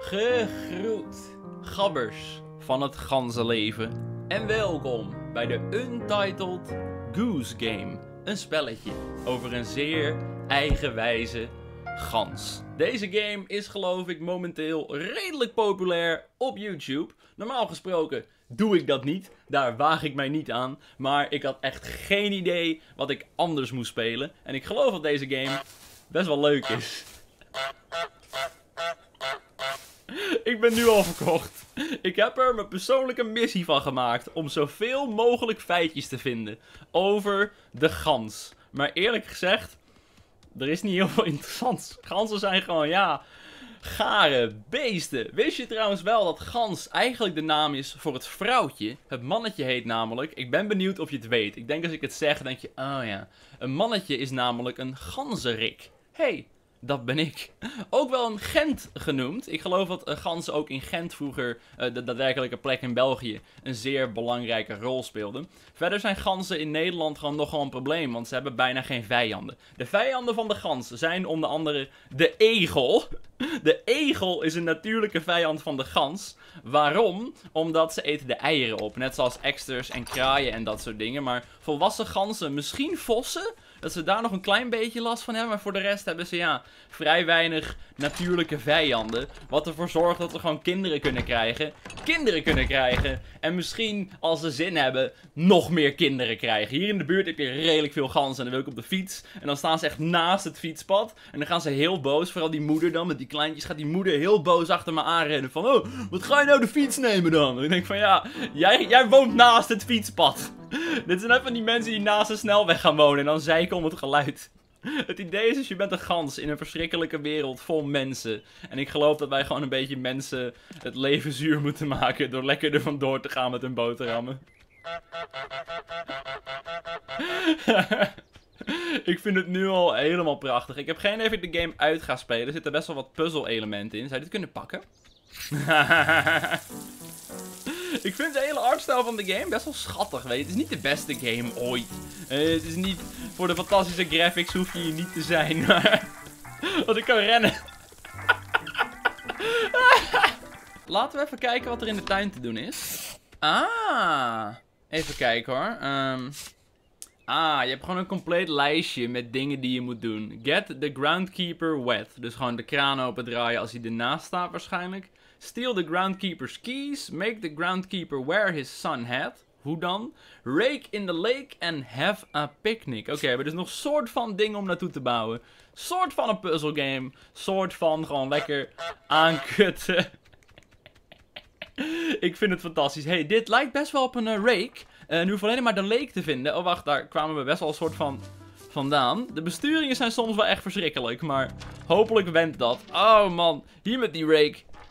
Gegroet, gabbers van het ganzenleven. En welkom bij de Untitled Goose Game. Een spelletje over een zeer eigenwijze gans. Deze game is geloof ik momenteel redelijk populair op YouTube. Normaal gesproken doe ik dat niet. Daar waag ik mij niet aan. Maar ik had echt geen idee wat ik anders moest spelen. En ik geloof dat deze game best wel leuk is. Ik ben nu al verkocht. Ik heb er mijn persoonlijke missie van gemaakt om zoveel mogelijk feitjes te vinden over de gans. Maar eerlijk gezegd, er is niet heel veel interessants. Ganzen zijn gewoon, ja, gare beesten. Wist je trouwens wel dat gans eigenlijk de naam is voor het vrouwtje? Het mannetje heet namelijk, ik ben benieuwd of je het weet. Ik denk als ik het zeg, denk je, oh ja. Een mannetje is namelijk een ganzerik. Hey, dat ben ik. Ook wel een Gent genoemd. Ik geloof dat ganzen ook in Gent vroeger, de daadwerkelijke plek in België, een zeer belangrijke rol speelden. Verder zijn ganzen in Nederland gewoon nogal een probleem, want ze hebben bijna geen vijanden. De vijanden van de gans zijn onder andere de egel. De egel is een natuurlijke vijand van de gans. Waarom? Omdat ze eten de eieren op. Net zoals eksters en kraaien en dat soort dingen. Maar volwassen ganzen, misschien vossen, dat ze daar nog een klein beetje last van hebben. Maar voor de rest hebben ze, ja, vrij weinig natuurlijke vijanden. Wat ervoor zorgt dat we gewoon kinderen kunnen krijgen. Kinderen kunnen krijgen. En misschien, als ze zin hebben, nog meer kinderen krijgen. Hier in de buurt heb je redelijk veel ganzen. En dan wil ik op de fiets. En dan staan ze echt naast het fietspad. En dan gaan ze heel boos. Vooral die moeder dan, met die kleintjes, gaat die moeder heel boos achter me aanrennen. Van, oh, wat ga je nou de fiets nemen dan? En ik denk van, ja, jij woont naast het fietspad. Dit zijn even die mensen die naast de snelweg gaan wonen en dan zeiken om het geluid. Het idee is dus, je bent een gans in een verschrikkelijke wereld vol mensen. En ik geloof dat wij gewoon een beetje mensen het leven zuur moeten maken door lekker er vandoor te gaan met hun boterhammen. Ik vind het nu al helemaal prachtig. Ik heb geen idee of ik de game uit ga spelen. Er zitten best wel wat puzzel-elementen in. Zou je dit kunnen pakken? Ik vind de hele artstijl van de game best wel schattig, weet je. Het is niet de beste game ooit. Het is niet... Voor de fantastische graphics hoef je hier niet te zijn, maar... Want ik kan rennen. Laten we even kijken wat er in de tuin te doen is. Ah, even kijken hoor. Je hebt gewoon een compleet lijstje met dingen die je moet doen. Get the groundkeeper wet. Dus gewoon de kraan opendraaien als hij ernaast staat waarschijnlijk. Steal the groundkeeper's keys. Make the groundkeeper wear his sun hat. Hoe dan? Rake in the lake and have a picnic. Oké, we hebben dus nog soort van dingen om naartoe te bouwen. Soort van een puzzelgame. Soort van gewoon lekker aankutten. Ik vind het fantastisch. Hey, dit lijkt best wel op een rake. Nu hoef alleen maar de lake te vinden. Oh, wacht, daar kwamen we best wel een soort van vandaan. De besturingen zijn soms wel echt verschrikkelijk, maar hopelijk went dat. Oh man, hier met die rake.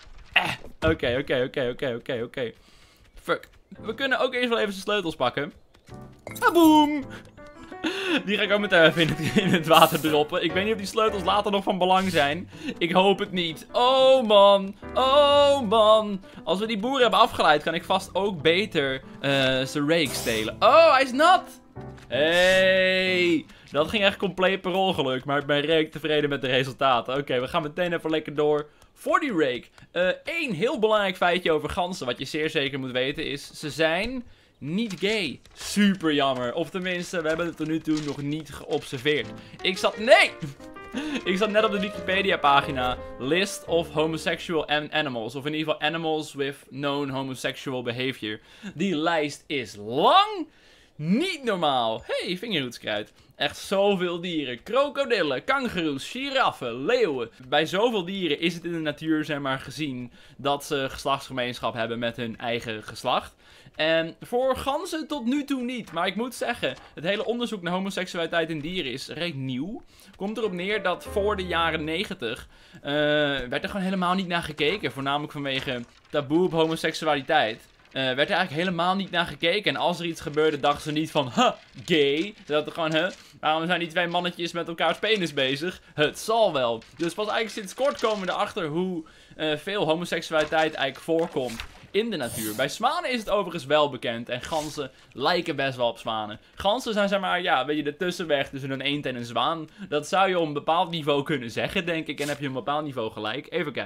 Oké. Fuck. We kunnen ook eerst wel even zijn sleutels pakken. Boom! Die ga ik ook meteen even in het water droppen. Ik weet niet of die sleutels later nog van belang zijn. Ik hoop het niet. Oh man. Oh man. Als we die boeren hebben afgeleid, kan ik vast ook beter zijn rake stelen. Oh, hij is nat. Hey. Dat ging echt compleet per ongeluk. Maar ik ben redelijk tevreden met de resultaten. Oké, we gaan meteen even lekker door voor die rake. Eén heel belangrijk feitje over ganzen, wat je zeer zeker moet weten, is ze zijn niet gay. Super jammer. Of tenminste, we hebben het tot nu toe nog niet geobserveerd. Ik zat net op de Wikipedia pagina. List of homosexual animals. Of in ieder geval animals with known homosexual behavior. Die lijst is lang. Niet normaal. Hey, vingerhoedskruid. Echt zoveel dieren. Krokodillen, kangoeroes, giraffen, leeuwen. Bij zoveel dieren is het in de natuur, zeg maar, gezien dat ze geslachtsgemeenschap hebben met hun eigen geslacht. En voor ganzen tot nu toe niet. Maar ik moet zeggen, het hele onderzoek naar homoseksualiteit in dieren is redelijk nieuw. Komt erop neer dat voor de jaren 90 werd er gewoon helemaal niet naar gekeken. Voornamelijk vanwege taboe op homoseksualiteit. Werd er eigenlijk helemaal niet naar gekeken. En als er iets gebeurde, dachten ze niet van, gay. Ze dachten gewoon, waarom zijn die twee mannetjes met elkaars penis bezig? Het zal wel. Dus pas eigenlijk sinds kort komen we erachter hoe veel homoseksualiteit eigenlijk voorkomt in de natuur. Bij zwanen is het overigens wel bekend. En ganzen lijken best wel op zwanen. Ganzen zijn, zeg maar, ja, weet je, de tussenweg tussen een eend en een zwaan. Dat zou je op een bepaald niveau kunnen zeggen, denk ik. En heb je op een bepaald niveau gelijk. Even kijken.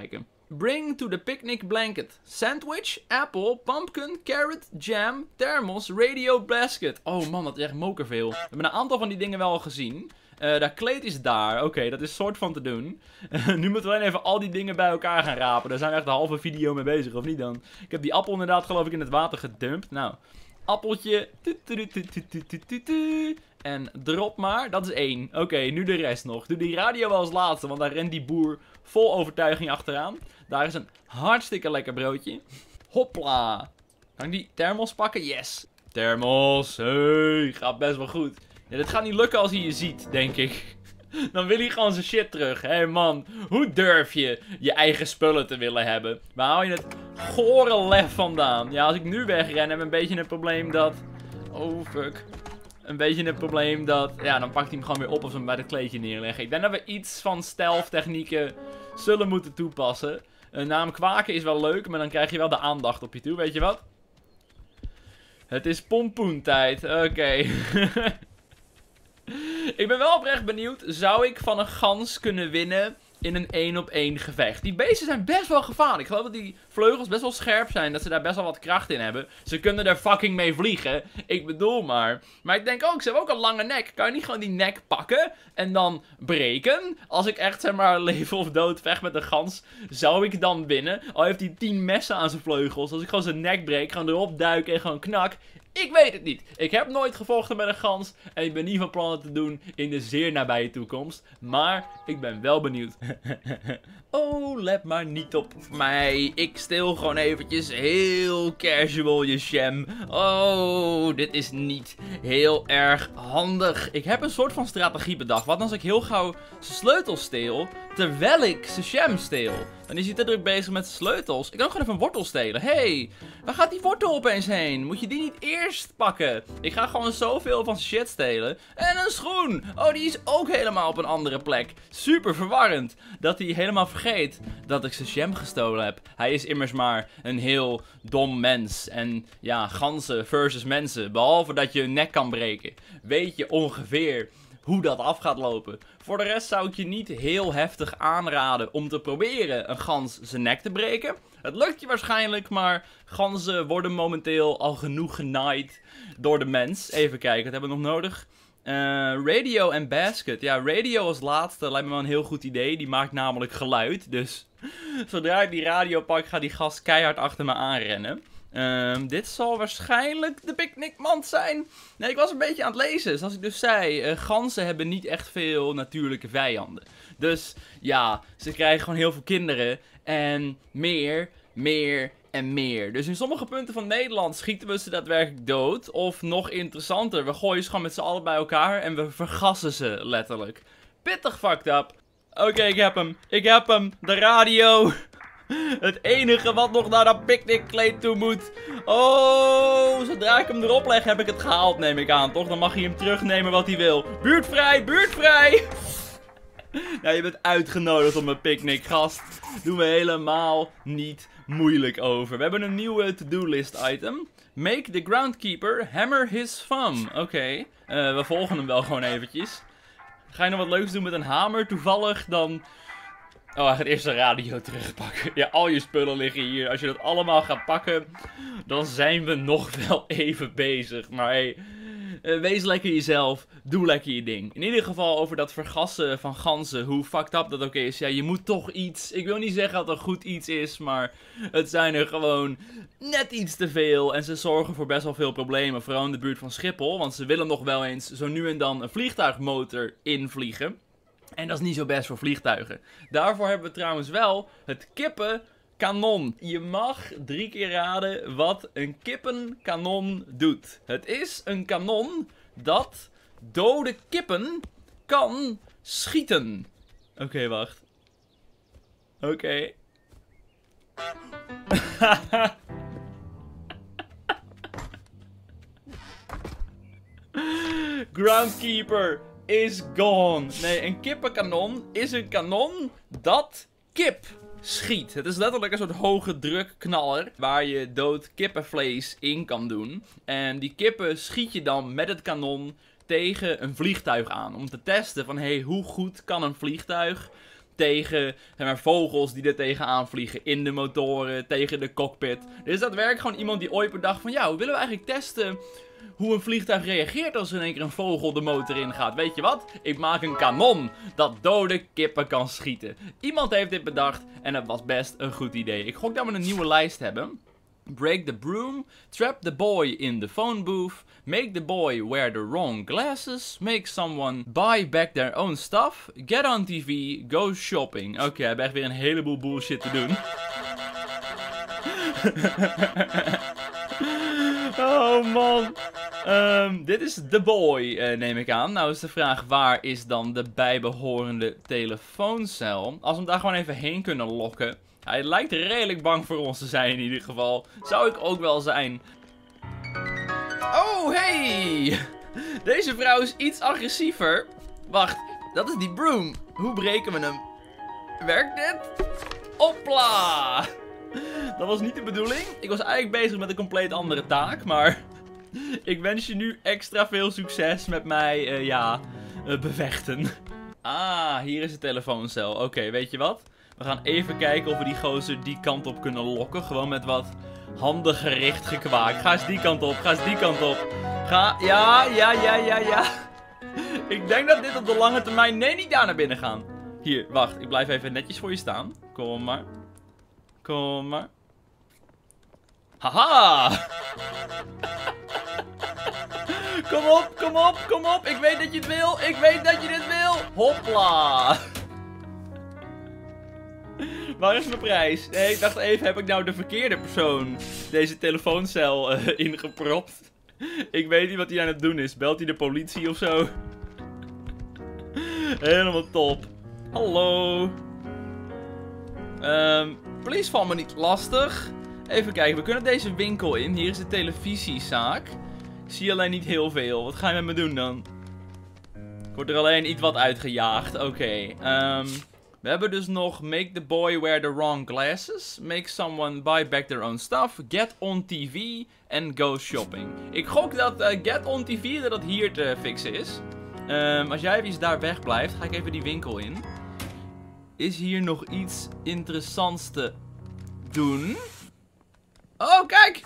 Bring to the picnic blanket. Sandwich, apple, pumpkin, carrot, jam, thermos, radio, basket. Oh man, dat is echt mokerveel. We hebben een aantal van die dingen wel al gezien. Dat kleed is daar. Oké, dat is soort van te doen. Nu moeten we alleen even al die dingen bij elkaar gaan rapen. Daar zijn we echt de halve video mee bezig, of niet dan? Ik heb die appel inderdaad geloof ik in het water gedumpt. Nou, appeltje. En drop maar. Dat is 1. Oké, nu de rest nog. Doe die radio wel als laatste, want daar rent die boer vol overtuiging achteraan. Daar is een hartstikke lekker broodje. Hopla. Kan ik die thermos pakken? Yes. Thermos. Hey, gaat best wel goed. Ja, dit gaat niet lukken als hij je ziet, denk ik. Dan wil hij gewoon zijn shit terug. Hé man, hoe durf je je eigen spullen te willen hebben? Waar haal je het gore lef vandaan? Ja, als ik nu wegren, heb ik een beetje een probleem dat... Oh, fuck. Een beetje een probleem dat... Ja, dan pakt hij hem gewoon weer op of ze hem bij het kleedje neerleggen. Ik denk dat we iets van stealth technieken zullen moeten toepassen. Namelijk kwaken is wel leuk, maar dan krijg je wel de aandacht op je toe. Weet je wat? Het is pompoentijd. Oké. Ik ben wel oprecht benieuwd. Zou ik van een gans kunnen winnen in een 1-op-1 gevecht? Die beesten zijn best wel gevaarlijk. Ik geloof dat die vleugels best wel scherp zijn. Dat ze daar best wel wat kracht in hebben. Ze kunnen er fucking mee vliegen. Ik bedoel maar. Maar ik denk ook, ze hebben ook een lange nek. Kan je niet gewoon die nek pakken en dan breken? Als ik echt, zeg maar, leven of dood vecht met een gans, zou ik dan winnen? Al heeft hij 10 messen aan zijn vleugels. Als ik gewoon zijn nek breek, gewoon erop duiken en gewoon knak. Ik weet het niet. Ik heb nooit gevochten met een gans. En ik ben niet van plan het te doen in de zeer nabije toekomst. Maar ik ben wel benieuwd. Oh, let maar niet op mij. Ik steel gewoon eventjes heel casual je sham. Oh, dit is niet heel erg handig. Ik heb een soort van strategie bedacht. Wat als ik heel gauw zijn sleutels steel, terwijl ik zijn sham steel? Dan is hij te druk bezig met zijn sleutels. Ik kan gewoon even een wortel stelen. Hey, waar gaat die wortel opeens heen? Moet je die niet eerst pakken? Ik ga gewoon zoveel van zijn shit stelen. En een schoen. Oh, die is ook helemaal op een andere plek. Super verwarrend. Dat hij helemaal vergeet dat ik zijn sham gestolen heb. Hij is immers maar een heel dom mens. En ja, ganzen versus mensen. Behalve dat je een nek kan breken. Weet je ongeveer hoe dat af gaat lopen. Voor de rest zou ik je niet heel heftig aanraden om te proberen een gans zijn nek te breken. Het lukt je waarschijnlijk, maar ganzen worden momenteel al genoeg genaaid door de mens. Even kijken, wat hebben we nog nodig? Radio en basket. Ja, radio als laatste lijkt me wel een heel goed idee. Die maakt namelijk geluid. Dus zodra ik die radio pak, gaat die gast keihard achter me aanrennen. Dit zal waarschijnlijk de picknickmand zijn. Nee, ik was een beetje aan het lezen. Zoals ik dus zei, ganzen hebben niet echt veel natuurlijke vijanden. Dus ja, ze krijgen gewoon heel veel kinderen. En meer en meer. Dus in sommige punten van Nederland schieten we ze daadwerkelijk dood. Of nog interessanter, we gooien ze gewoon met z'n allen bij elkaar en we vergassen ze letterlijk. Pittig fucked up. Oké, ik heb hem. Ik heb hem. De radio. Het enige wat nog naar dat picknickkleed toe moet. Oh, zodra ik hem erop leg heb ik het gehaald, neem ik aan. Toch? Dan mag hij hem terugnemen wat hij wil. Buurtvrij, buurtvrij! Nou, je bent uitgenodigd op een picknick, gast. Doen we helemaal niet moeilijk over. We hebben een nieuwe to-do-list item. Make the groundkeeper hammer his thumb. Oké, we volgen hem wel gewoon eventjes. Ga je nog wat leuks doen met een hamer toevallig, dan... Oh, hij gaat eerst de radio terugpakken. Ja, al je spullen liggen hier. Als je dat allemaal gaat pakken, dan zijn we nog wel even bezig. Maar hey, wees lekker jezelf. Doe lekker je ding. In ieder geval over dat vergassen van ganzen. Hoe fucked up dat ook is. Ja, je moet toch iets. Ik wil niet zeggen dat het goed iets is. Maar het zijn er gewoon net iets te veel. En ze zorgen voor best wel veel problemen. Vooral in de buurt van Schiphol. Want ze willen nog wel eens zo nu en dan een vliegtuigmotor invliegen. En dat is niet zo best voor vliegtuigen. Daarvoor hebben we trouwens wel het kippenkanon. Je mag 3 keer raden wat een kippenkanon doet. Het is een kanon dat dode kippen kan schieten. Oké, wacht. Oké. Groundkeeper is gone. Nee, een kippenkanon is een kanon dat kip schiet. Het is letterlijk een soort hoge druk knaller waar je dood kippenvlees in kan doen. En die kippen schiet je dan met het kanon tegen een vliegtuig aan. Om te testen van, hey, hoe goed kan een vliegtuig tegen zeg maar, vogels die er tegenaan vliegen. In de motoren, tegen de cockpit. Er is daadwerkelijk gewoon iemand die ooit bedacht van... Ja, hoe willen we eigenlijk testen hoe een vliegtuig reageert als er in één keer een vogel de motor in gaat? Weet je wat? Ik maak een kanon dat dode kippen kan schieten. Iemand heeft dit bedacht en het was best een goed idee. Ik gok dat we een nieuwe lijst hebben. Break the broom, trap the boy in the phone booth, make the boy wear the wrong glasses, make someone buy back their own stuff, get on TV, go shopping. Oké, we hebben echt weer een heleboel bullshit te doen. Oh man. Dit is The Boy, neem ik aan. Nou is de vraag, waar is dan de bijbehorende telefooncel? Als we hem daar gewoon even heen kunnen lokken. Hij lijkt redelijk bang voor ons te zijn in ieder geval. Zou ik ook wel zijn. Oh, hey! Deze vrouw is iets agressiever. Wacht, dat is die broom. Hoe breken we hem? Werkt dit? Hopla! Dat was niet de bedoeling. Ik was eigenlijk bezig met een compleet andere taak, maar... Ik wens je nu extra veel succes met mij, bevechten. Ah, hier is de telefooncel. Oké, weet je wat? We gaan even kijken of we die gozer die kant op kunnen lokken. Gewoon met wat handengericht gekwaak. Ga eens die kant op, ga eens die kant op. Ja. Ik denk dat dit op de lange termijn... Nee, niet daar naar binnen gaan. Hier, wacht. Ik blijf even netjes voor je staan. Kom maar. Kom maar. Haha! Kom op. Ik weet dat je het wil. Ik weet dat je dit wil. Hopla. Waar is mijn prijs? Nee, ik dacht even, heb ik nou de verkeerde persoon deze telefooncel ingepropt? Ik weet niet wat hij aan het doen is. Belt hij de politie of zo? Helemaal top. Hallo. Please val me niet lastig. Even kijken, we kunnen deze winkel in. Hier is de televisiezaak. Ik zie alleen niet heel veel. Wat ga je met me doen dan? Ik word er alleen iets wat uitgejaagd. Oké. We hebben dus nog make the boy wear the wrong glasses. Make someone buy back their own stuff. Get on TV and go shopping. Ik gok dat get on TV dat hier te fixen is. Als jij even daar weg blijft, ga ik even die winkel in. Is hier nog iets interessants te doen? Oh, kijk!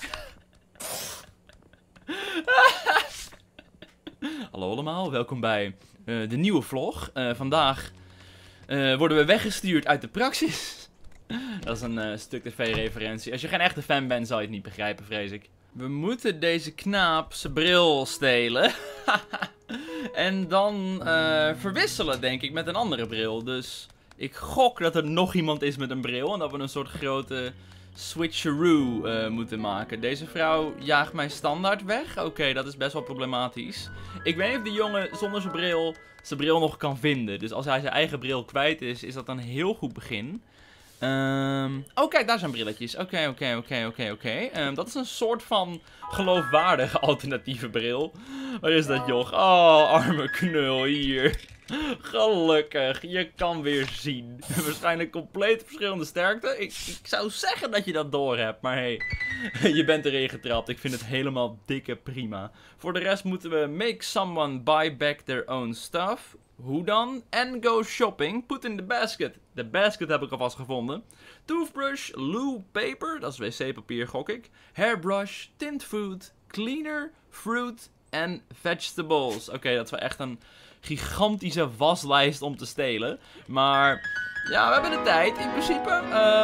Hallo allemaal, welkom bij de nieuwe vlog. Vandaag worden we weggestuurd uit de praxis. Dat is een stuk tv-referentie. Als je geen echte fan bent, zal je het niet begrijpen, vrees ik. We moeten deze knaap zijn bril stelen. En dan verwisselen, denk ik, met een andere bril. Dus ik gok dat er nog iemand is met een bril. En dat we een soort grote switcheroo moeten maken. Deze vrouw jaagt mij standaard weg. Oké, dat is best wel problematisch. Ik weet niet of die jongen zonder zijn bril nog kan vinden. Dus als hij zijn eigen bril kwijt is, is dat een heel goed begin. Oh, kijk, daar zijn brilletjes. Oké. Dat is een soort van geloofwaardige alternatieve bril. Waar is dat, joch? Oh, arme knul hier. Gelukkig, je kan weer zien. Waarschijnlijk compleet verschillende sterkte. Ik zou zeggen dat je dat door hebt, maar hey, je bent erin getrapt. Ik vind het helemaal dikke prima. Voor de rest moeten we make someone buy back their own stuff. Hoe dan? And go shopping. Put in the basket. De basket heb ik alvast gevonden. Toothbrush, loo paper, dat is wc-papier gok ik. Hairbrush, tint food, cleaner, fruit en vegetables. Oké, dat is wel echt een gigantische waslijst om te stelen. Maar ja, we hebben de tijd in principe.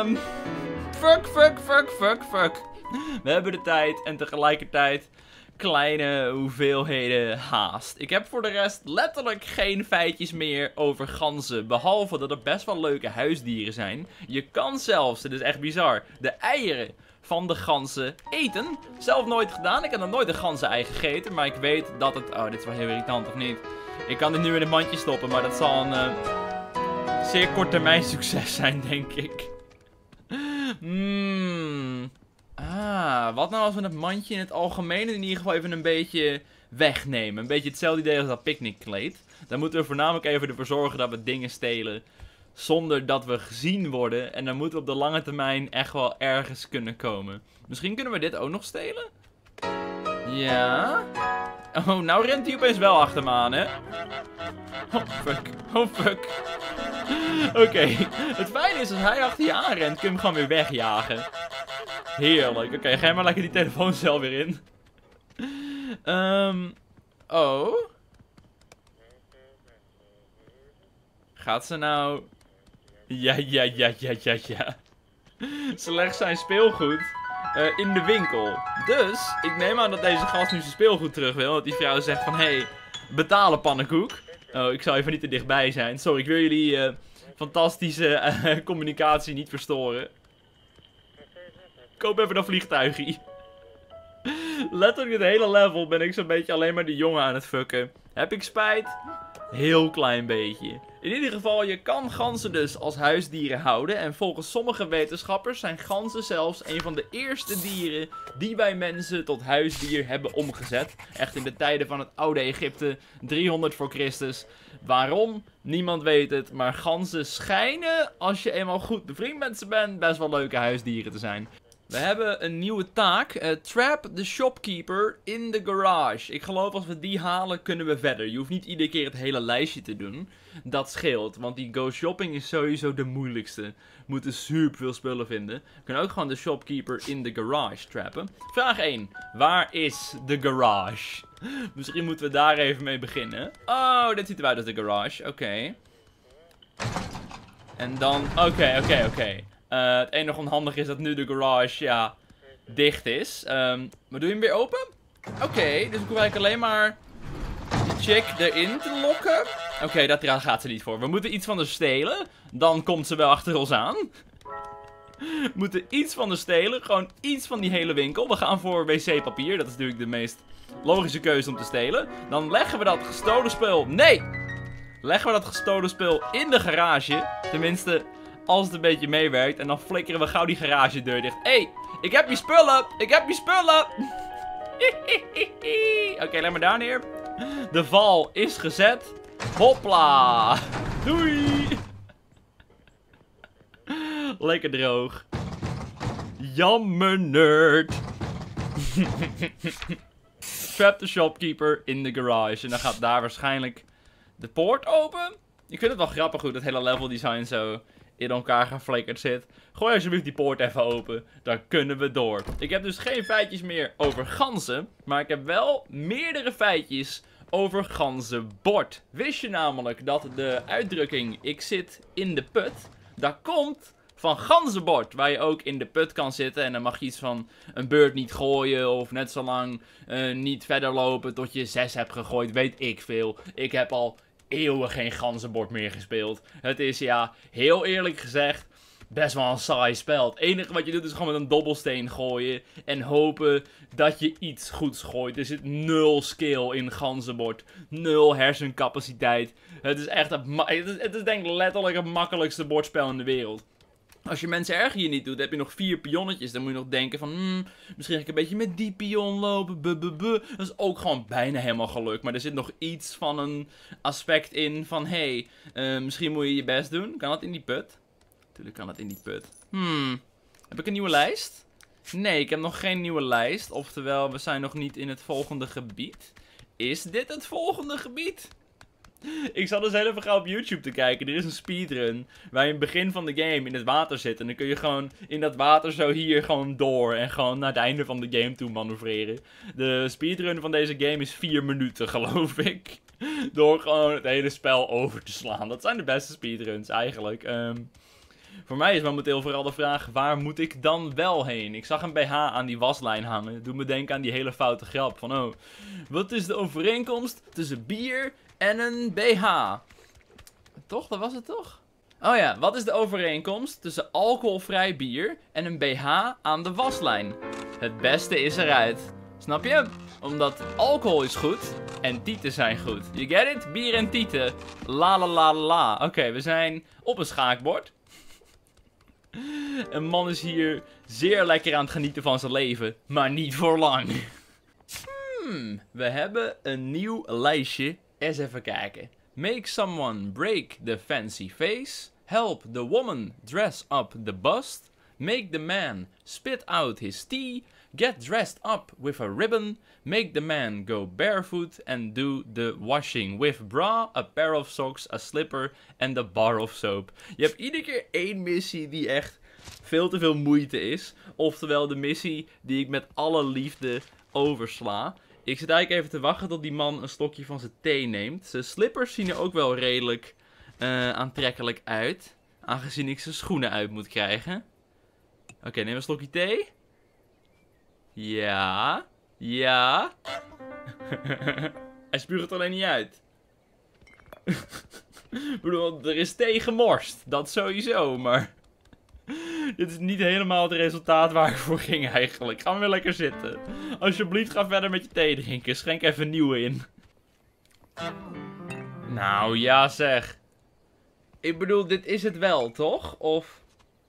Fuck. We hebben de tijd en tegelijkertijd kleine hoeveelheden haast. Ik heb voor de rest letterlijk geen feitjes meer over ganzen. Behalve dat er best wel leuke huisdieren zijn. Je kan zelfs, dit is echt bizar, de eieren van de ganzen eten. Zelf nooit gedaan. Ik heb nog nooit een ganzen-ei gegeten. Maar ik weet dat het... Oh, dit is wel heel irritant, of niet? Ik kan dit nu in het mandje stoppen, maar dat zal een zeer kort termijn succes zijn, denk ik. Wat nou als we het mandje in het algemeen in ieder geval even een beetje wegnemen. Een beetje hetzelfde idee als dat picknickkleed. Dan moeten we voornamelijk even ervoor zorgen dat we dingen stelen zonder dat we gezien worden. En dan moeten we op de lange termijn echt wel ergens kunnen komen. Misschien kunnen we dit ook nog stelen? Ja. Oh, nou rent hij opeens wel achter me aan, hè? Oh, fuck. Oh, fuck. Oké. Het fijne is, als hij achter je aanrent, kun je hem gewoon weer wegjagen. Heerlijk. Oké, ga maar lekker die telefooncel weer in. Oh. Gaat ze nou... Ja. Ze legt zijn speelgoed in de winkel. Dus, ik neem aan dat deze gast nu zijn speelgoed terug wil. Dat die vrouw zegt van, hey, betalen pannenkoek. Oh, ik zal even niet te dichtbij zijn. Sorry, ik wil jullie fantastische communicatie niet verstoren. Koop even een vliegtuigje. Letterlijk het hele level ben ik zo'n beetje alleen maar die jongen aan het fucken. Heb ik spijt? Heel klein beetje. In ieder geval, je kan ganzen dus als huisdieren houden. En volgens sommige wetenschappers zijn ganzen zelfs een van de eerste dieren die wij mensen tot huisdier hebben omgezet. Echt in de tijden van het oude Egypte, 300 voor Christus. Waarom? Niemand weet het. Maar ganzen schijnen, als je eenmaal goed bevriend met ze bent, best wel leuke huisdieren te zijn. We hebben een nieuwe taak. Trap the shopkeeper in the garage. Ik geloof als we die halen kunnen we verder. Je hoeft niet iedere keer het hele lijstje te doen. Dat scheelt, want die go shopping is sowieso de moeilijkste. We moeten super veel spullen vinden. We kunnen ook gewoon de shopkeeper in the garage trappen. Vraag 1. Waar is de garage? Misschien moeten we daar even mee beginnen. Oh, dit ziet eruit als de garage. Oké. En dan... Oké. Het enige onhandig is dat nu de garage, ja, dicht is. Maar doe je hem weer open? Oké, dus ik hoef eigenlijk alleen maar die chick erin te lokken. Oké, daar gaat ze niet voor. We moeten iets van haar stelen. Dan komt ze wel achter ons aan. We moeten iets van haar stelen. Gewoon iets van die hele winkel. We gaan voor wc-papier. Dat is natuurlijk de meest logische keuze om te stelen. Dan leggen we dat gestolen spul... Nee! Leggen we dat gestolen spul in de garage. Tenminste... Als het een beetje meewerkt. En dan flikkeren we gauw die garagedeur dicht. Hé, ik heb je spullen. Oké, leg maar daar neer. De val is gezet. Hopla. Doei. Lekker droog. Jammer, nerd. Trap the shopkeeper in the garage. En dan gaat daar waarschijnlijk de poort open. Ik vind het wel grappig hoe dat hele level design zo... in elkaar geflikkerd zit. Gooi alsjeblieft die poort even open. Dan kunnen we door. Ik heb dus geen feitjes meer over ganzen. Maar ik heb wel meerdere feitjes over ganzenbord. Wist je namelijk dat de uitdrukking ik zit in de put. Dat komt van ganzenbord. Waar je ook in de put kan zitten. En dan mag je iets van een beurt niet gooien. Of net zo lang niet verder lopen tot je 6 hebt gegooid. Weet ik veel. Ik heb al... eeuwen geen ganzenbord meer gespeeld. Het is, ja, heel eerlijk gezegd, best wel een saai spel. Het enige wat je doet is gewoon met een dobbelsteen gooien. En hopen dat je iets goeds gooit. Er zit 0 skill in ganzenbord. 0 hersencapaciteit. Het is echt, het is denk ik letterlijk het makkelijkste bordspel in de wereld. Als je mensen erger hier niet doet, heb je nog 4 pionnetjes. Dan moet je nog denken van, misschien ga ik een beetje met die pion lopen. Dat is ook gewoon bijna helemaal gelukt. Maar er zit nog iets van een aspect in van, hey, misschien moet je je best doen. Kan dat in die put? Natuurlijk kan dat in die put. Heb ik een nieuwe lijst? Nee, ik heb nog geen nieuwe lijst. Oftewel, we zijn nog niet in het volgende gebied. Is dit het volgende gebied? Ik zat dus heel even gauw op YouTube te kijken. Er is een speedrun waar je in het begin van de game in het water zit. En dan kun je gewoon in dat water zo hier gewoon door. En gewoon naar het einde van de game toe manoeuvreren. De speedrun van deze game is 4 minuten, geloof ik. Door gewoon het hele spel over te slaan. Dat zijn de beste speedruns eigenlijk. Voor mij is momenteel vooral de vraag, waar moet ik dan wel heen? Ik zag een BH aan die waslijn hangen. Het doet me denken aan die hele foute grap van, oh, wat is de overeenkomst tussen bier en een BH? Toch? Dat was het toch? Oh ja, wat is de overeenkomst tussen alcoholvrij bier en een BH aan de waslijn? Het beste is eruit. Snap je? Omdat alcohol is goed en tieten zijn goed. You get it? Bier en tieten. La la la la. Oké, we zijn op een schaakbord. Een man is hier zeer lekker aan het genieten van zijn leven, maar niet voor lang. We hebben een nieuw lijstje. Eens even kijken. Make someone break the fancy face. Help the woman dress up the bust. Make the man spit out his tea. Get dressed up with a ribbon. Make the man go barefoot and do the washing with bra, a pair of socks, a slipper and a bar of soap. Je hebt iedere keer één missie die echt veel te veel moeite is. Oftewel de missie die ik met alle liefde oversla. Ik zit eigenlijk even te wachten tot die man een slokje van zijn thee neemt. Zijn slippers zien er ook wel redelijk aantrekkelijk uit. Aangezien ik zijn schoenen uit moet krijgen. Oké, neem een slokje thee. Ja. Ja. Hij spuugt het alleen niet uit. Ik bedoel, er is thee gemorst. Dat sowieso, maar... Dit is niet helemaal het resultaat waar ik voor ging eigenlijk. Ga maar weer lekker zitten. Alsjeblieft, ga verder met je thee drinken. Schenk even nieuwe in. Nou, ja zeg. Ik bedoel, dit is het wel, toch? Of...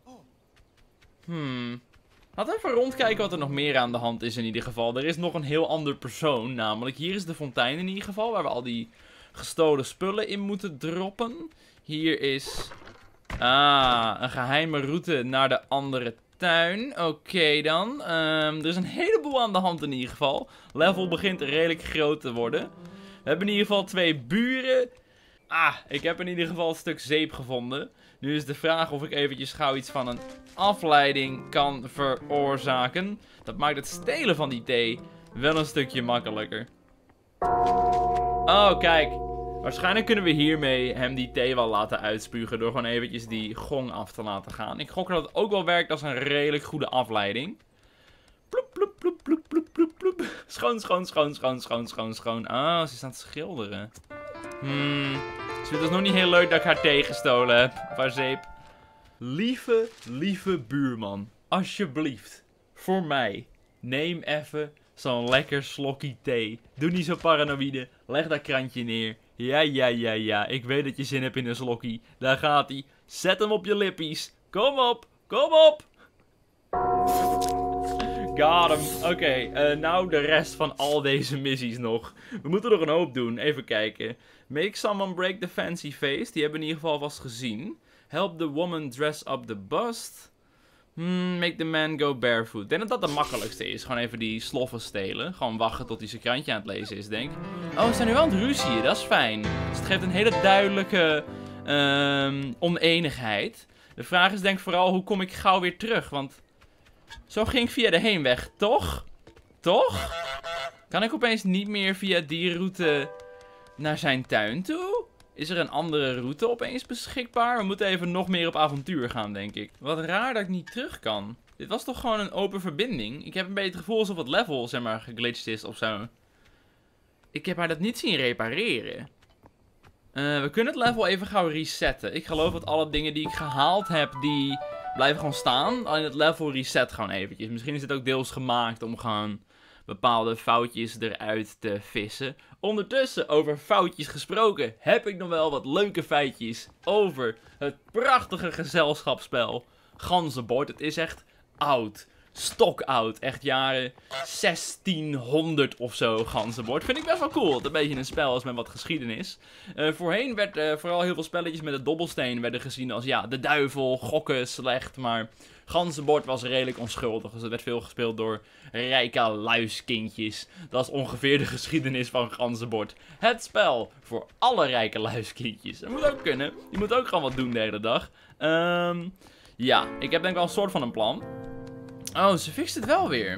Laten we even rondkijken wat er nog meer aan de hand is in ieder geval. Er is nog een heel ander persoon, namelijk hier is de fontein in ieder geval, waar we al die gestolen spullen in moeten droppen. Hier is... een geheime route naar de andere tuin. Oké dan. Er is een heleboel aan de hand in ieder geval. Level begint redelijk groot te worden. We hebben in ieder geval 2 buren. Ik heb in ieder geval een stuk zeep gevonden. Nu is de vraag of ik eventjes gauw iets van een afleiding kan veroorzaken. Dat maakt het stelen van die thee wel een stukje makkelijker. Oh, kijk. Waarschijnlijk kunnen we hiermee hem die thee wel laten uitspugen door gewoon eventjes die gong af te laten gaan. Ik gok dat het ook wel werkt als een redelijk goede afleiding. Ploep, ploep, ploep, ploep, ploep, ploep, ploep. Schoon, schoon, schoon, schoon, schoon, schoon, schoon. Ah, ze is aan het schilderen. Ze vindt het nog niet heel leuk dat ik haar thee gestolen heb. Of haar zeep. Lieve, lieve buurman. Alsjeblieft. Voor mij. Neem even zo'n lekker slokje thee. Doe niet zo paranoïde. Leg dat krantje neer. Ja. Ik weet dat je zin hebt in een slokkie. Daar gaat hij. Zet hem op je lippies. Kom op. Kom op. Got hem. Oké, nou de rest van al deze missies nog. We moeten nog een hoop doen. Even kijken. Make someone break the fancy face. Die hebben we in ieder geval vast gezien. Help the woman dress up the bust. Make the man go barefoot. Ik denk dat dat de makkelijkste is. Gewoon even die sloffen stelen. Gewoon wachten tot hij zijn krantje aan het lezen is, denk ik. Oh, we zijn nu wel aan het ruzieën. Dat is fijn. Dus het geeft een hele duidelijke oneenigheid. De vraag is denk ik vooral, hoe kom ik gauw weer terug? Want zo ging ik via de heenweg, toch? Toch? Kan ik opeens niet meer via die route naar zijn tuin toe? Is er een andere route opeens beschikbaar? We moeten even nog meer op avontuur gaan, denk ik. Wat raar dat ik niet terug kan. Dit was toch gewoon een open verbinding? Ik heb een beetje het gevoel alsof het level, zeg maar, geglitcht is of zo. Ik heb haar dat niet zien repareren. We kunnen het level even gauw resetten. Ik geloof dat alle dingen die ik gehaald heb, die blijven gewoon staan. Alleen het level reset gewoon eventjes. Misschien is dit ook deels gemaakt om gewoon bepaalde foutjes eruit te vissen. Ondertussen, over foutjes gesproken, heb ik nog wel wat leuke feitjes over het prachtige gezelschapsspel Ganzenbord. Het is echt oud. Stokoud. Echt jaren 1600 of zo Ganzenbord. Vind ik best wel cool. Het een beetje een spel is met wat geschiedenis. Voorheen werd vooral heel veel spelletjes met de dobbelsteen werden gezien als ja, de duivel, gokken, slecht. Maar Ganzenbord was redelijk onschuldig. Dus het werd veel gespeeld door rijke luiskindjes. Dat is ongeveer de geschiedenis van Ganzenbord. Het spel voor alle rijke luiskindjes. Dat moet ook kunnen. Je moet ook gewoon wat doen de hele dag. Ja, ik heb denk ik wel een soort van een plan. Oh, ze fixt het wel weer.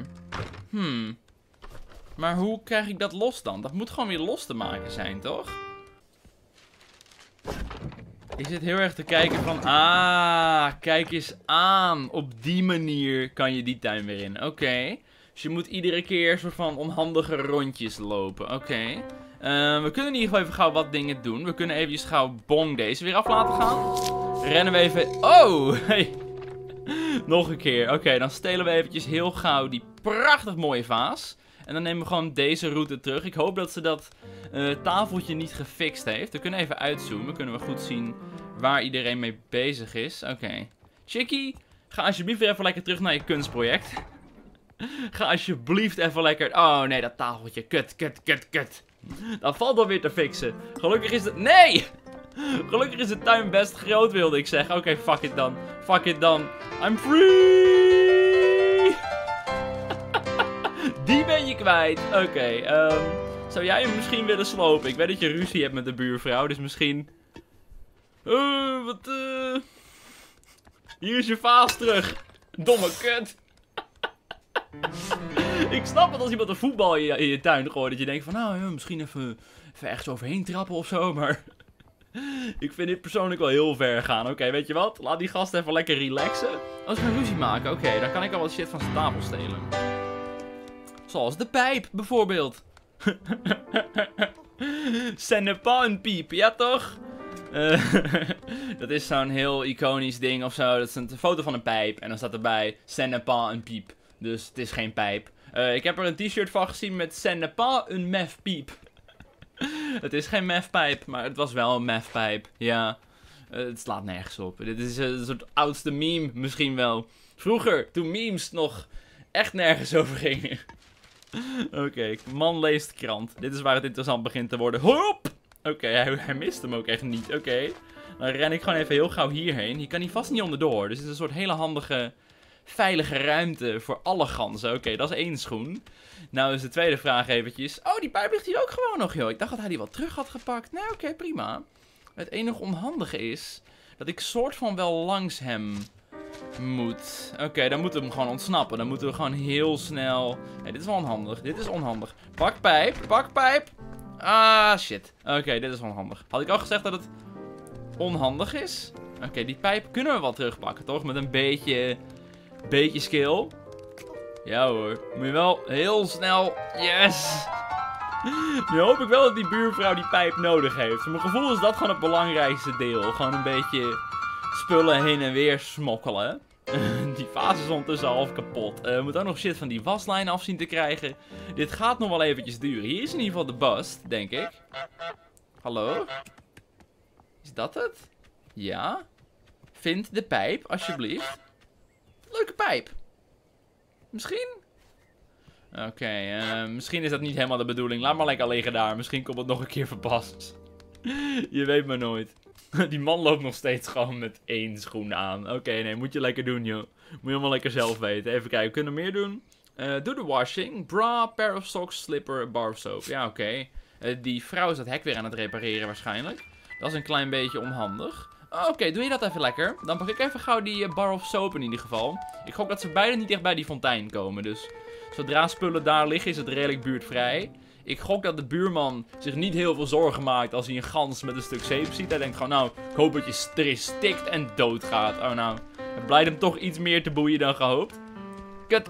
Maar hoe krijg ik dat los dan? Dat moet gewoon weer los te maken zijn, toch? Ik zit heel erg te kijken van... kijk eens aan. Op die manier kan je die tuin weer in. Oké. Dus je moet iedere keer een soort van onhandige rondjes lopen. Oké. We kunnen in ieder geval even gauw wat dingen doen. We kunnen eventjes gauw Bong deze weer af laten gaan. Rennen we even... Oh, hey. Nog een keer. Oké, dan stelen we eventjes heel gauw die prachtig mooie vaas. En dan nemen we gewoon deze route terug. Ik hoop dat ze dat tafeltje niet gefixt heeft. We kunnen even uitzoomen. Kunnen we goed zien waar iedereen mee bezig is. Oké. Chickie, ga alsjeblieft weer even lekker terug naar je kunstproject. Ga alsjeblieft even lekker... Oh nee, dat tafeltje. Kut. Dat valt wel weer te fixen. Gelukkig is het... Nee! Gelukkig is de tuin best groot, wilde ik zeggen. Oké, fuck it dan. Fuck it dan. I'm free! Die ben je kwijt. Oké, zou jij hem misschien willen slopen? Ik weet dat je ruzie hebt met de buurvrouw, dus misschien... Hier is je vaas terug. Domme kut. Ik snap het als iemand een voetbal in je tuin gooit. Dat je denkt van, nou, misschien even ergens overheen trappen of zo. Maar ik vind dit persoonlijk wel heel ver gaan. Oké, weet je wat? Laat die gast even lekker relaxen. Als we een ruzie maken, oké, dan kan ik al wat shit van zijn tafel stelen. Zoals de pijp, bijvoorbeeld. Ce n'est pas een piep, ja toch? Dat is zo'n heel iconisch ding of zo. Dat is een foto van een pijp. En dan staat erbij, ce n'est pas een piep. Dus het is geen pijp. Ik heb er een t-shirt van gezien met ce n'est pas een mef piep. Het is geen mefpijp, maar het was wel een mefpijp. Ja, het slaat nergens op. Dit is een soort oudste meme misschien wel. Vroeger, toen memes nog echt nergens over gingen. Oké, man leest krant. Dit is waar het interessant begint te worden. Hop! Oké, hij mist hem ook echt niet. Oké, dan ren ik gewoon even heel gauw hierheen. Hier kan hij vast niet onderdoor. Dus het is een soort hele handige, veilige ruimte voor alle ganzen. Oké, dat is 1 schoen. Nou is de tweede vraag eventjes. Oh, die pijp ligt hier ook gewoon nog, joh. Ik dacht dat hij die wel terug had gepakt. Nou, oké, prima. Het enige onhandige is dat ik soort van wel langs hem moet. Oké, dan moeten we hem gewoon ontsnappen. Dan moeten we gewoon heel snel... Nee, dit is wel onhandig. Dit is onhandig. Pak pijp, pak pijp. Ah, shit. Oké, dit is onhandig. Had ik al gezegd dat het onhandig is? Oké, die pijp kunnen we wel terugpakken, toch? Met een beetje skill. Ja hoor. Moet je wel heel snel... Yes! Nu hoop ik wel dat die buurvrouw die pijp nodig heeft. Voor mijn gevoel is dat gewoon het belangrijkste deel. Gewoon een beetje spullen heen en weer smokkelen. Die vaas is ondertussen half kapot. We moeten ook nog shit van die waslijn af zien te krijgen. Dit gaat nog wel eventjes duren. Hier is in ieder geval de bust, denk ik. Hallo? Is dat het? Ja? Vind de pijp, alsjeblieft. Leuke pijp. Misschien? Oké, misschien is dat niet helemaal de bedoeling. Laat maar lekker liggen daar. Misschien komt het nog een keer verpast. Je weet maar nooit. Die man loopt nog steeds gewoon met 1 schoen aan. Oké, nee, moet je lekker doen, joh. Moet je allemaal lekker zelf weten. Even kijken, we kunnen meer doen. Doe de washing. Bra, pair of socks, slipper, bar of soap. Ja, oké. Die vrouw is dat hek weer aan het repareren waarschijnlijk. Dat is een klein beetje onhandig. Oké, doe je dat even lekker. Dan pak ik even gauw die bar of soap in ieder geval. Ik gok dat ze beide niet echt bij die fontein komen. Dus zodra spullen daar liggen is het redelijk buurtvrij. Ik gok dat de buurman zich niet heel veel zorgen maakt als hij een gans met een stuk zeep ziet. Hij denkt gewoon, nou, ik hoop dat je erin stikt en doodgaat. Oh nou, het blijkt hem toch iets meer te boeien dan gehoopt. Kut.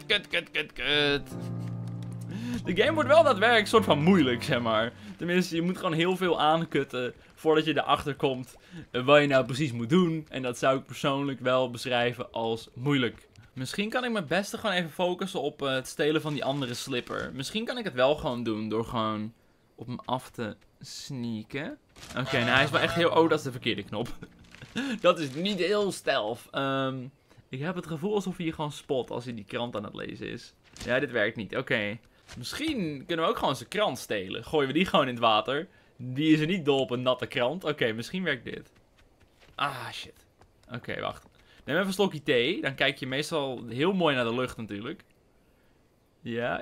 De game wordt wel daadwerkelijk een soort van moeilijk, zeg maar. Tenminste, je moet gewoon heel veel aankutten voordat je erachter komt wat je nou precies moet doen. En dat zou ik persoonlijk wel beschrijven als moeilijk. Misschien kan ik mijn beste gewoon even focussen op het stelen van die andere slipper. Misschien kan ik het wel gewoon doen door gewoon op hem af te sneaken. Oké, nou hij is wel echt heel... Oh, dat is de verkeerde knop. Dat is niet heel stealth. Ik heb het gevoel alsof hij je gewoon spot als hij die krant aan het lezen is. Ja, dit werkt niet. Oké. Misschien kunnen we ook gewoon zijn krant stelen. Gooien we die gewoon in het water. Die is er niet dol op een natte krant. Oké, misschien werkt dit. Ah, shit. Oké, wacht. Neem even een slokje thee. Dan kijk je meestal heel mooi naar de lucht natuurlijk. Ja.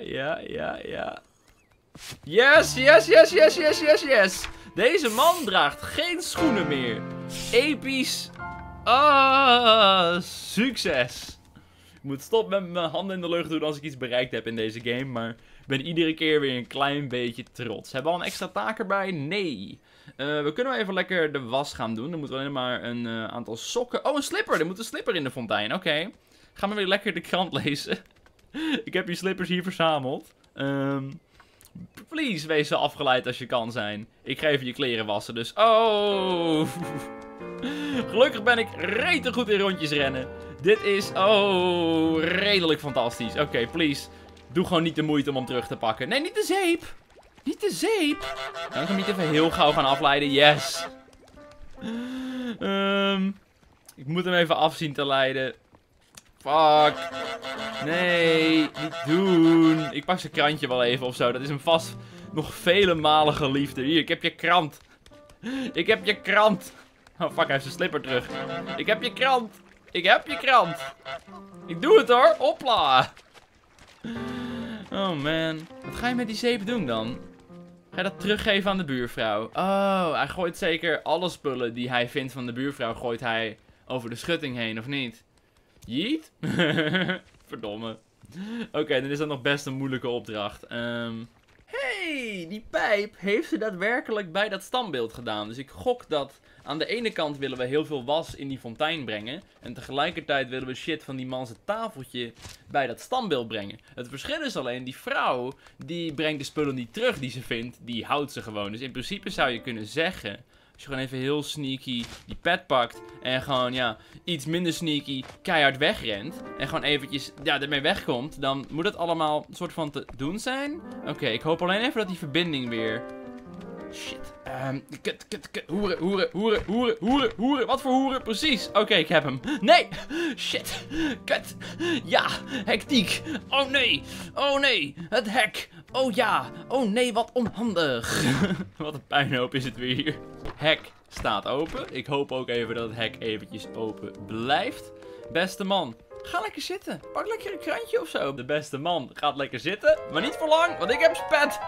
Yes. Deze man draagt geen schoenen meer. Episch. Ah, succes. Ik moet stoppen met mijn handen in de lucht doen als ik iets bereikt heb in deze game. Maar ik ben iedere keer weer een klein beetje trots. Hebben we al een extra taak erbij? Nee. We kunnen wel even lekker de was gaan doen. Dan moeten we alleen maar een aantal sokken... Oh, een slipper. Er moet een slipper in de fontein. Oké. Gaan we weer lekker de krant lezen. Ik heb die slippers hier verzameld. Please, wees zo afgeleid als je kan zijn. Ik ga even je kleren wassen, dus... Oh! Gelukkig ben ik rete goed in rondjes rennen. Dit is... Oh, redelijk fantastisch. Oké, please. Doe gewoon niet de moeite om hem terug te pakken. Nee, niet de zeep! Niet de zeep! Dan kan ik hem niet even heel gauw gaan afleiden. Yes! Ik moet hem even af zien te leiden. Fuck. Nee, niet doen. Ik pak zijn krantje wel even of zo. Dat is hem vast nog vele malen geliefder. Hier, ik heb je krant. Ik heb je krant. Oh fuck, hij heeft zijn slipper terug. Ik heb je krant. Ik heb je krant. Ik doe het hoor. Hopla. Oh man. Wat ga je met die zeep doen dan? Ga je dat teruggeven aan de buurvrouw? Oh, hij gooit zeker alle spullen die hij vindt van de buurvrouw, gooit hij over de schutting heen, of niet? Jeet? Verdomme. Oké, dan is dat nog best een moeilijke opdracht. Hey, die pijp heeft ze daadwerkelijk bij dat standbeeld gedaan. Dus ik gok dat aan de ene kant willen we heel veel was in die fontein brengen. En tegelijkertijd willen we shit van die man zijn tafeltje bij dat standbeeld brengen. Het verschil is alleen, die vrouw, die brengt de spullen niet terug die ze vindt. Die houdt ze gewoon. Dus in principe zou je kunnen zeggen, als je gewoon even heel sneaky die pet pakt en gewoon, ja, iets minder sneaky keihard wegrent. En gewoon eventjes, ja, ermee wegkomt. Dan moet het allemaal een soort van te doen zijn. Oké, ik hoop alleen even dat die verbinding weer... Shit. Hoeren. Wat voor hoeren? Precies. Oké, ik heb hem. Nee! Shit. Kut. Ja, hectiek. Oh nee. Oh nee. Het hek. Oh ja. Oh nee, wat onhandig. Wat een puinhoop is het weer hier. Hek staat open. Ik hoop ook even dat het hek eventjes open blijft. Beste man, ga lekker zitten. Pak lekker een krantje of zo. De beste man gaat lekker zitten. Maar niet voor lang, want ik heb spet.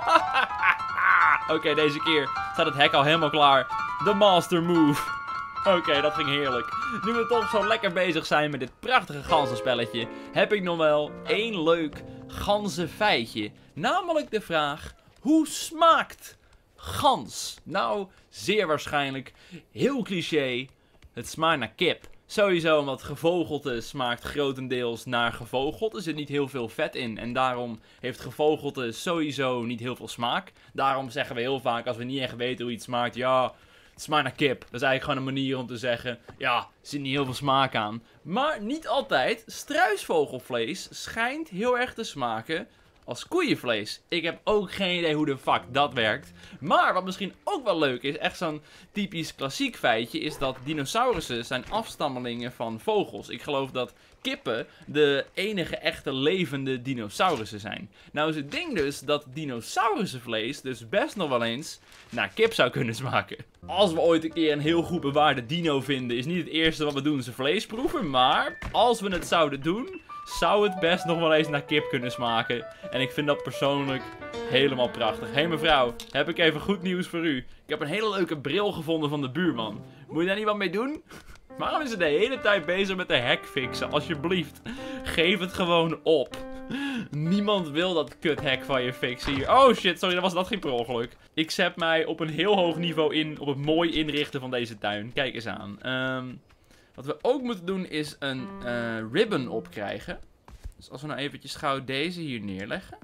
Oké, deze keer staat het hek al helemaal klaar. De master move. Oké, dat ging heerlijk. Nu we toch zo lekker bezig zijn met dit prachtige ganzenspelletje, heb ik nog wel één leuk ganzenfeitje. Namelijk de vraag, hoe smaakt gans? Nou, zeer waarschijnlijk, heel cliché, het smaakt naar kip. Sowieso, omdat gevogelte smaakt grotendeels naar gevogelte. Er zit niet heel veel vet in. En daarom heeft gevogelte sowieso niet heel veel smaak. Daarom zeggen we heel vaak, als we niet echt weten hoe iets smaakt, ja, het smaakt naar kip. Dat is eigenlijk gewoon een manier om te zeggen, ja, er zit niet heel veel smaak aan. Maar niet altijd. Struisvogelvlees schijnt heel erg te smaken als koeienvlees. Ik heb ook geen idee hoe de fuck dat werkt. Maar wat misschien ook wel leuk is, echt zo'n typisch klassiek feitje, is dat dinosaurussen zijn afstammelingen van vogels. Ik geloof dat kippen de enige echte levende dinosaurussen zijn. Nou is het ding dus dat dinosaurussenvlees dus best nog wel eens naar kip zou kunnen smaken. Als we ooit een keer een heel goed bewaarde dino vinden, is niet het eerste wat we doen zijn vlees proeven. Maar als we het zouden doen, zou het best nog wel eens naar kip kunnen smaken. En ik vind dat persoonlijk helemaal prachtig. Hé mevrouw, heb ik even goed nieuws voor u. Ik heb een hele leuke bril gevonden van de buurman. Moet je daar niet wat mee doen? Waarom is ze de hele tijd bezig met de hek fixen? Alsjeblieft, geef het gewoon op. Niemand wil dat kuthek van je fixen hier. Oh shit, sorry, dat was dat geen per ongeluk. Ik zet mij op een heel hoog niveau in op het mooi inrichten van deze tuin. Kijk eens aan. Wat we ook moeten doen is een ribbon opkrijgen. Dus als we nou eventjes gauw deze hier neerleggen.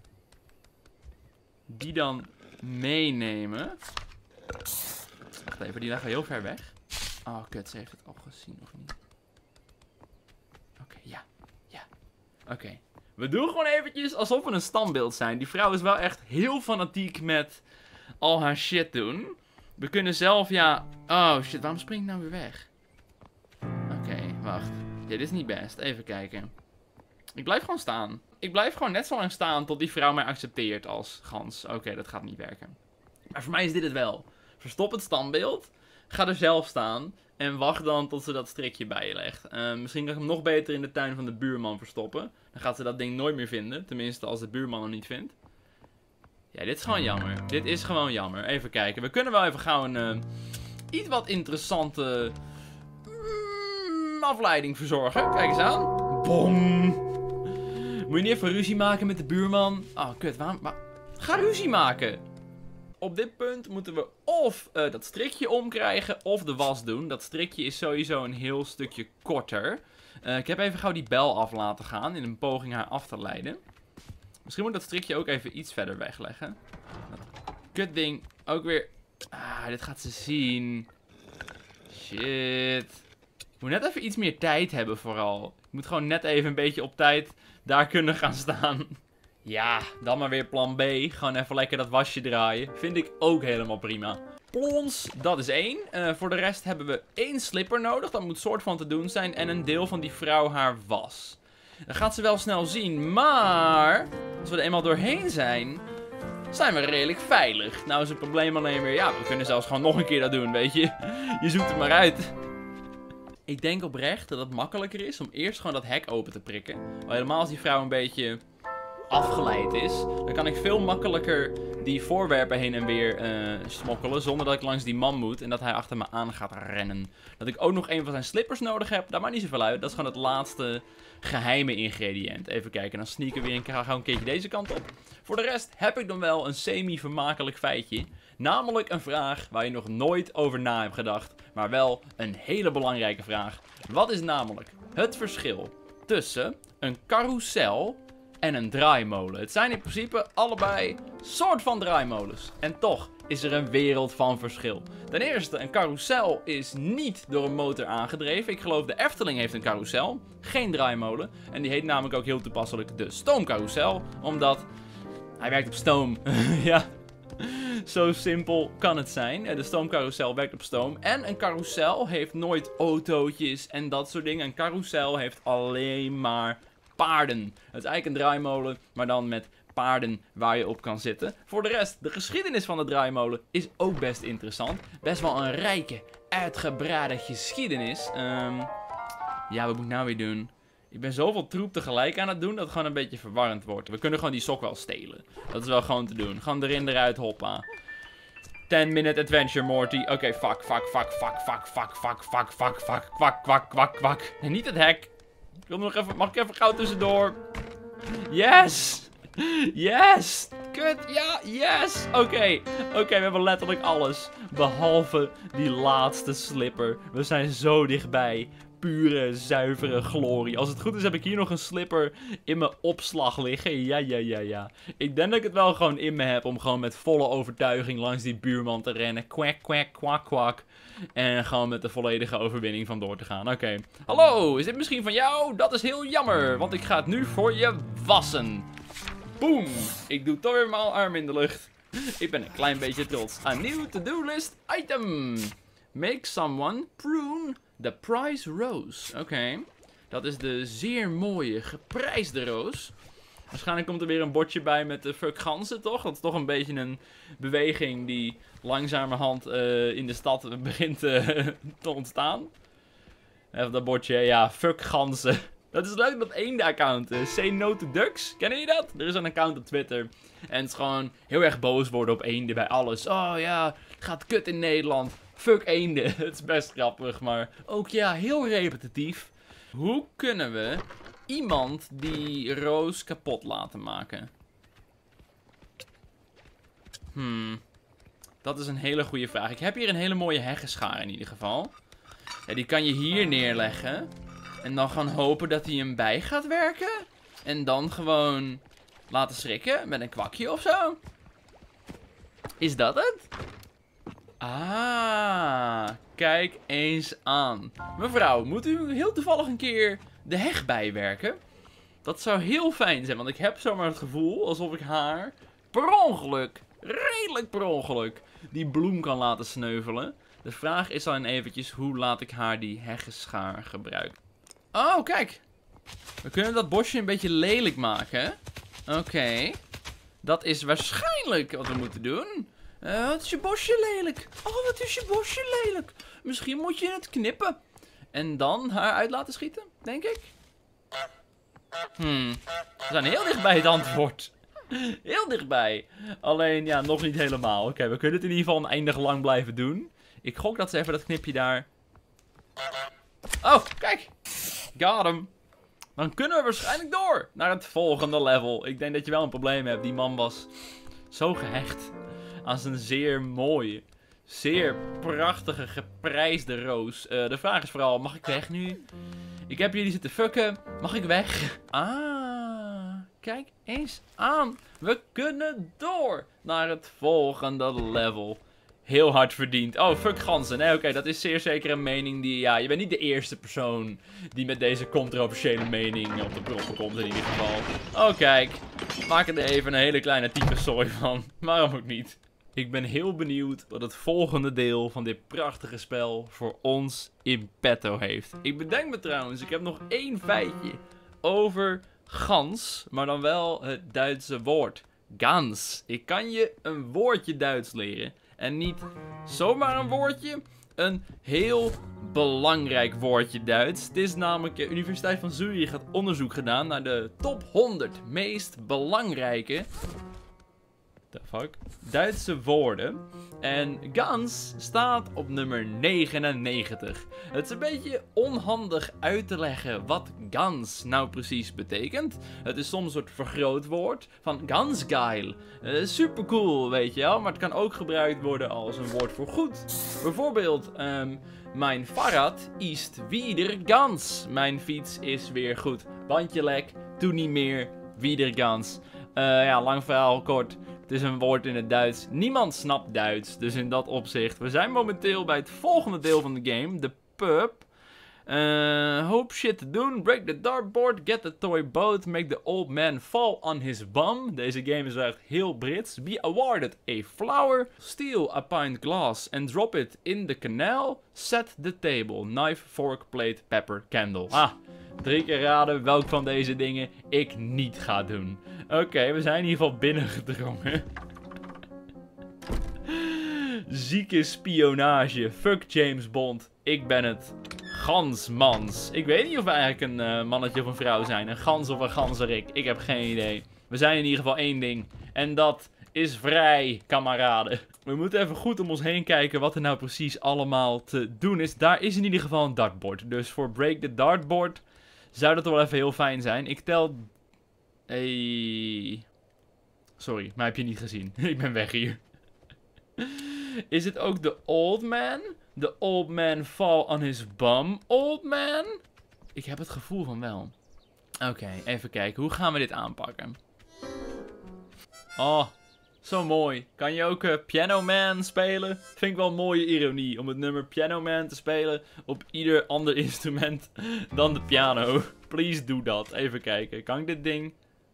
Die dan meenemen. Wacht even, die leggen we heel ver weg. Oh kut, ze heeft het al gezien of niet? Oké, ja. Oké. We doen gewoon eventjes alsof we een standbeeld zijn. Die vrouw is wel echt heel fanatiek met al haar shit doen. We kunnen zelf, ja... Oh shit, waarom spring ik nou weer weg? Oké, wacht. Ja, dit is niet best. Even kijken. Ik blijf gewoon staan. Ik blijf gewoon net zo lang staan tot die vrouw mij accepteert als gans. Oké, dat gaat niet werken. Maar voor mij is dit het wel. Verstop het standbeeld. Ga er zelf staan. En wacht dan tot ze dat strikje bij je legt. Misschien kan ik hem nog beter in de tuin van de buurman verstoppen. Dan gaat ze dat ding nooit meer vinden. Tenminste, als de buurman hem niet vindt. Ja, dit is gewoon jammer. Dit is gewoon jammer. Even kijken. We kunnen wel even gauw een iets wat interessante afleiding verzorgen. Kijk eens aan. Bom. Moet je niet even ruzie maken met de buurman? Oh, kut. Waarom? Ga ruzie maken. Op dit punt moeten we of dat strikje omkrijgen of de was doen. Dat strikje is sowieso een heel stukje korter. Ik heb even gauw die bel af laten gaan in een poging haar af te leiden. Misschien moet dat strikje ook even iets verder wegleggen. Dat kutding ook weer... Ah, dit gaat ze zien. Shit. Ik moet net even iets meer tijd hebben vooral. Ik moet gewoon net even een beetje op tijd daar kunnen gaan staan. Ja, dan maar weer plan B. Gewoon even lekker dat wasje draaien. Vind ik ook helemaal prima. Plons, dat is 1. Voor de rest hebben we 1 slipper nodig. Dat moet soort van te doen zijn. En een deel van die vrouw haar was. Dat gaat ze wel snel zien. Maar als we er eenmaal doorheen zijn, zijn we redelijk veilig. Nou is het probleem alleen weer, ja, we kunnen zelfs gewoon nog een keer dat doen, weet je. Je zoekt het maar uit. Ik denk oprecht dat het makkelijker is om eerst gewoon dat hek open te prikken. Al helemaal als die vrouw een beetje afgeleid is, dan kan ik veel makkelijker die voorwerpen heen en weer smokkelen, zonder dat ik langs die man moet en dat hij achter me aan gaat rennen. Dat ik ook nog een van zijn slippers nodig heb, dat maakt niet zoveel uit. Dat is gewoon het laatste geheime ingrediënt. Even kijken, dan sneaken we weer een keertje deze kant op. Voor de rest heb ik dan wel een semi-vermakelijk feitje. Namelijk een vraag waar je nog nooit over na hebt gedacht, maar wel een hele belangrijke vraag. Wat is namelijk het verschil tussen een carousel en een draaimolen? Het zijn in principe allebei soort van draaimolens. En toch is er een wereld van verschil. Ten eerste, een carousel is niet door een motor aangedreven. Ik geloof de Efteling heeft een carousel, geen draaimolen. En die heet namelijk ook heel toepasselijk de stoomcarousel, omdat hij werkt op stoom. Ja, zo simpel kan het zijn. De stoomcarousel werkt op stoom. En een carousel heeft nooit autootjes en dat soort dingen. Een carousel heeft alleen maar paarden. Het is eigenlijk een draaimolen, maar dan met paarden waar je op kan zitten. Voor de rest, de geschiedenis van de draaimolen is ook best interessant. Best wel een rijke, uitgebreide geschiedenis. Ja, wat moet ik nou weer doen? Ik ben zoveel troep tegelijk aan het doen dat het gewoon een beetje verwarrend wordt. We kunnen gewoon die sok wel stelen. Dat is wel gewoon te doen. Gewoon erin, eruit, hoppa. 10-minute adventure, Morty. Oké, fuck. Kwak. Nee, niet het hek. Ik wil nog even, mag ik even gauw tussendoor? Yes! Yes! Kut, ja, yes! Oké, we hebben letterlijk alles. Behalve die laatste slipper. We zijn zo dichtbij. Pure, zuivere glorie. Als het goed is heb ik hier nog een slipper in mijn opslag liggen. Ja. Ik denk dat ik het wel gewoon in me heb om gewoon met volle overtuiging langs die buurman te rennen. Kwak. En gewoon met de volledige overwinning vandoor te gaan. Oké. Hallo, is dit misschien van jou? Dat is heel jammer, want ik ga het nu voor je wassen. Boom. Ik doe toch weer mijn arm in de lucht. Ik ben een klein beetje trots. A new to-do list item. Make someone prune the prize rose. Oké. Dat is de zeer mooie, geprijsde roos. Waarschijnlijk komt er weer een bordje bij met de fuck ganzen, toch? Dat is toch een beetje een beweging die langzamerhand in de stad begint te ontstaan. Even dat bordje, ja, fuck ganzen. Dat is leuk, dat eenden-account. Say no to ducks. Kennen je dat? Er is een account op Twitter. En het is gewoon heel erg boos worden op eenden bij alles. Oh ja, het gaat kut in Nederland. Fuck eenden. Het is best grappig, maar ook ja, heel repetitief. Hoe kunnen we iemand die roos kapot laten maken? Dat is een hele goede vraag. Ik heb hier een hele mooie heggenschaar in ieder geval. Ja, die kan je hier neerleggen. En dan gaan hopen dat hij hem bij gaat werken. En dan gewoon laten schrikken met een kwakje of zo. Is dat het? Ah, kijk eens aan. Mevrouw, moet u heel toevallig een keer de heg bijwerken? Dat zou heel fijn zijn, want ik heb zomaar het gevoel alsof ik haar per ongeluk, redelijk per ongeluk, die bloem kan laten sneuvelen. De vraag is dan eventjes, hoe laat ik haar die heggenschaar gebruiken? Oh, kijk. We kunnen dat bosje een beetje lelijk maken. Oké. Dat is waarschijnlijk wat we moeten doen. Wat is je bosje lelijk? Oh, wat is je bosje lelijk? Misschien moet je het knippen. En dan haar uit laten schieten, denk ik. We zijn heel dichtbij het antwoord. Heel dichtbij. Alleen, ja, nog niet helemaal. Oké, we kunnen het in ieder geval oneindig lang blijven doen. Ik gok dat ze even dat knipje daar... Oh, kijk. Got hem. Dan kunnen we waarschijnlijk door naar het volgende level. Ik denk dat je wel een probleem hebt. Die man was zo gehecht aan zijn zeer mooie, zeer prachtige, geprijsde roos. De vraag is vooral, mag ik weg nu? Ik heb jullie zitten fucken. Mag ik weg? Ah, kijk eens aan. We kunnen door naar het volgende level. Heel hard verdiend. Oh, fuck ganzen. Nee, oké, dat is zeer zeker een mening die... Ja, je bent niet de eerste persoon die met deze controversiële mening op de proppen komt in ieder geval. Oh, kijk. Maak er even een hele kleine tyfuszooi van. Waarom ook niet? Ik ben heel benieuwd wat het volgende deel van dit prachtige spel voor ons in petto heeft. Ik bedenk me trouwens, ik heb nog één feitje over gans, maar dan wel het Duitse woord Ganz. Ik kan je een woordje Duits leren. En niet zomaar een woordje. Een heel belangrijk woordje Duits. Het is namelijk de Universiteit van Zurich had onderzoek gedaan naar de top 100 meest belangrijke Duitse woorden. En ganz staat op nummer 99. Het is een beetje onhandig uit te leggen wat ganz nou precies betekent. Het is soms een soort vergrootwoord van ganz geil. Super cool, weet je wel. Maar het kan ook gebruikt worden als een woord voor goed. Bijvoorbeeld, mijn Fahrrad ist wieder ganz. Mijn fiets is weer goed. Bandje lek, doe niet meer, wieder ganz. Ja, lang verhaal kort. Het is een woord in het Duits. Niemand snapt Duits. Dus in dat opzicht. We zijn momenteel bij het volgende deel van de game. De pub. Hoop shit te doen. Break the dartboard. Get the toy boat. Make the old man fall on his bum. Deze game is wel echt heel Brits. Be awarded a flower. Steal a pint glass and drop it in the canal. Set the table. Knife, fork, plate, pepper, candle. 3 keer raden welk van deze dingen ik niet ga doen. Oké, we zijn in ieder geval binnengedrongen. Zieke spionage. Fuck James Bond. Ik ben het. Gansmans. Ik weet niet of we eigenlijk een mannetje of een vrouw zijn. Een gans of een ganzerik. Ik heb geen idee. We zijn in ieder geval één ding. En dat is vrij, kameraden. We moeten even goed om ons heen kijken wat er nou precies allemaal te doen is. Daar is in ieder geval een dartboard. Dus voor Break the Dartboard zou dat wel even heel fijn zijn. Ik tel... Hey. Sorry, maar heb je niet gezien. Ik ben weg hier. Is het ook de old man? The old man fall on his bum, old man? Ik heb het gevoel van wel. Oké, even kijken. Hoe gaan we dit aanpakken? Oh, zo mooi. Kan je ook Piano Man spelen? Vind ik wel een mooie ironie om het nummer Piano Man te spelen op ieder ander instrument dan de piano. Please doe dat. Even kijken. Kan ik dit ding...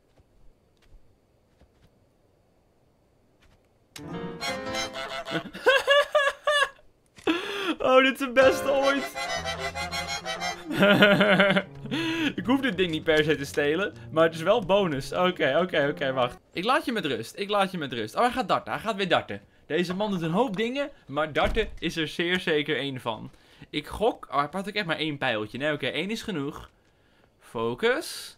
Oh, dit is het beste ooit. Ik hoef dit ding niet per se te stelen, maar het is wel bonus. Oké, wacht. Ik laat je met rust. Oh, hij gaat darten. Hij gaat weer darten. Deze man doet een hoop dingen, maar darten is er zeer zeker één van. Ik gok... Oh, hij pakt ook echt maar 1 pijltje. Nee, oké, 1 is genoeg. Focus.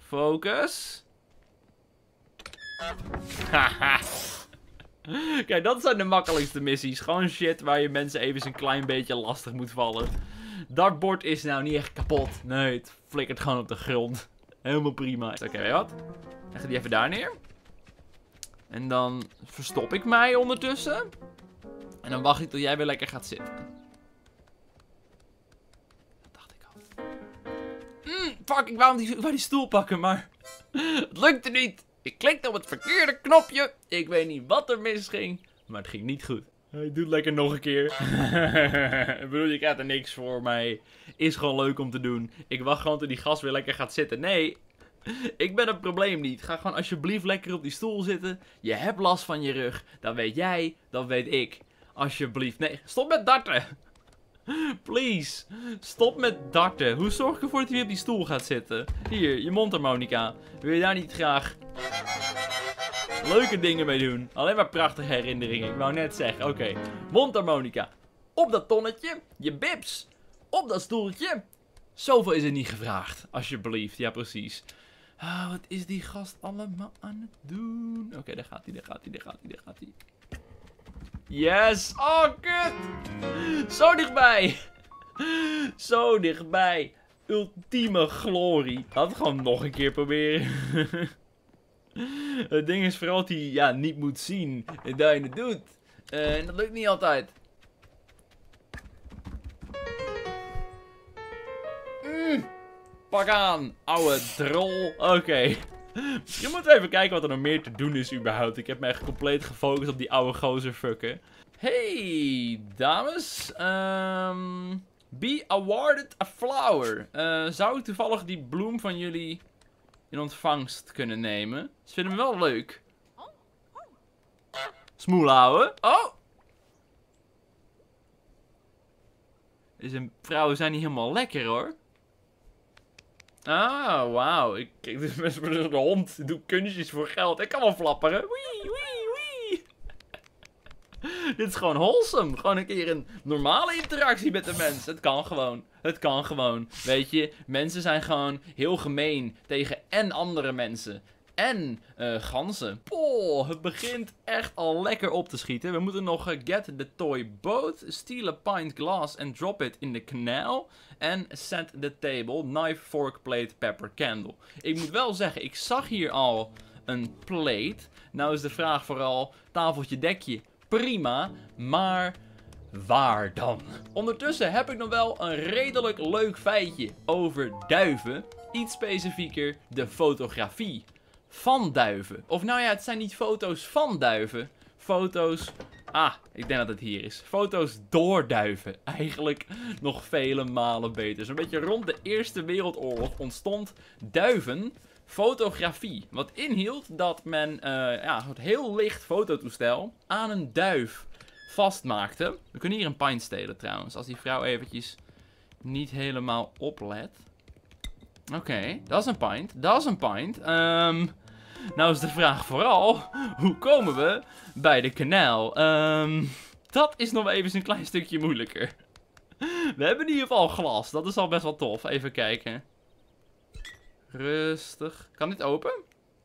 Haha. Kijk, dat zijn de makkelijkste missies. Gewoon shit waar je mensen even een klein beetje lastig moet vallen. Dartboard is nou niet echt kapot. Nee, het flikkert gewoon op de grond. Helemaal prima. Oké, weet je wat? Leg die even daar neer. En dan verstop ik mij ondertussen. En dan wacht ik tot jij weer lekker gaat zitten. Dat dacht ik al. Fuck, ik wou die stoel pakken, maar... Het lukte niet. Ik klikte op het verkeerde knopje. Ik weet niet wat er misging, maar het ging niet goed. Hij doet lekker nog een keer. Ik bedoel, je krijgt er niks voor, maar is gewoon leuk om te doen. Ik wacht gewoon tot die gast weer lekker gaat zitten. Nee, ik ben het probleem niet. Ga gewoon alsjeblieft lekker op die stoel zitten. Je hebt last van je rug. Dat weet jij, dat weet ik. Alsjeblieft. Nee, stop met darten. Please, stop met darten. Hoe zorg ik ervoor dat hij weer op die stoel gaat zitten? Hier, je mondharmonica. Wil je daar niet graag leuke dingen mee doen? Alleen maar prachtige herinneringen. Ik wou net zeggen, oké. Mondharmonica. Op dat tonnetje. Je bips. Op dat stoeltje. Zoveel is er niet gevraagd. Alsjeblieft, ja precies. Ah, wat is die gast allemaal aan het doen? Oké, daar gaat hij. Yes! Oh, kut! Zo dichtbij! Zo dichtbij! Ultieme glorie. Laat het gewoon nog een keer proberen. Het ding is vooral dat hij niet moet zien dat je het doet. En dat lukt niet altijd. Pak aan, ouwe drol. Oké. Misschien moeten we even kijken wat er nog meer te doen is überhaupt. Ik heb me echt compleet gefocust op die oude gozer fucken. Hey, dames. Be awarded a flower. Zou ik toevallig die bloem van jullie in ontvangst kunnen nemen? Ze vinden me wel leuk. Smoel houden. Oh! Deze vrouwen zijn niet helemaal lekker hoor. Ah, wauw. Kijk, dit is best wel een hond. Ik doe kunstjes voor geld. Ik kan wel flapperen. Wee, wee, wee. Dit is gewoon wholesome. Gewoon een keer een normale interactie met de mens. Het kan gewoon. Het kan gewoon. Weet je, mensen zijn gewoon heel gemeen tegen en andere mensen. En ganzen. Poh, het begint echt al lekker op te schieten. We moeten nog get the toy boat, steal a pint glass and drop it in the canal. En set the table, knife, fork, plate, pepper, candle. Ik moet wel zeggen, ik zag hier al een plate. Nou is de vraag vooral, tafeltje, dekje, prima. Maar waar dan? Ondertussen heb ik nog wel een redelijk leuk feitje over duiven. Iets specifieker, de fotografie van duiven. Of nou ja, het zijn niet foto's van duiven. Foto's... Ah, ik denk dat het hier is. Foto's door duiven. Eigenlijk nog vele malen beter. Zo'n beetje rond de Eerste Wereldoorlog ontstond duivenfotografie. Wat inhield dat men het heel licht fototoestel aan een duif vastmaakte. We kunnen hier een pint stelen trouwens. Als die vrouw eventjes niet helemaal oplet. Oké, dat is een pint. Dat is een pint. Nou is de vraag vooral, hoe komen we bij de kanaal? Dat is nog even een klein stukje moeilijker. We hebben in ieder geval glas, dat is al best wel tof. Even kijken. Rustig. Kan dit open?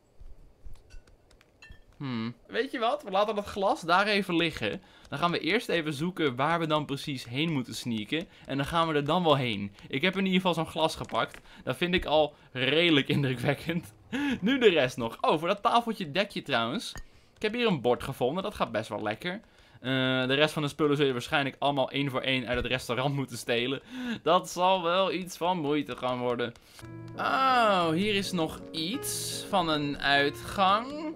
Weet je wat? We laten dat glas daar even liggen. Dan gaan we eerst even zoeken waar we dan precies heen moeten sneaken. En dan gaan we er dan wel heen. Ik heb in ieder geval zo'n glas gepakt. Dat vind ik al redelijk indrukwekkend. Nu de rest nog. Oh, voor dat tafeltje dekje trouwens. Ik heb hier een bord gevonden. Dat gaat best wel lekker. De rest van de spullen zul je waarschijnlijk allemaal één voor één uit het restaurant moeten stelen. Dat zal wel iets van moeite gaan worden. Oh, hier is nog iets van een uitgang.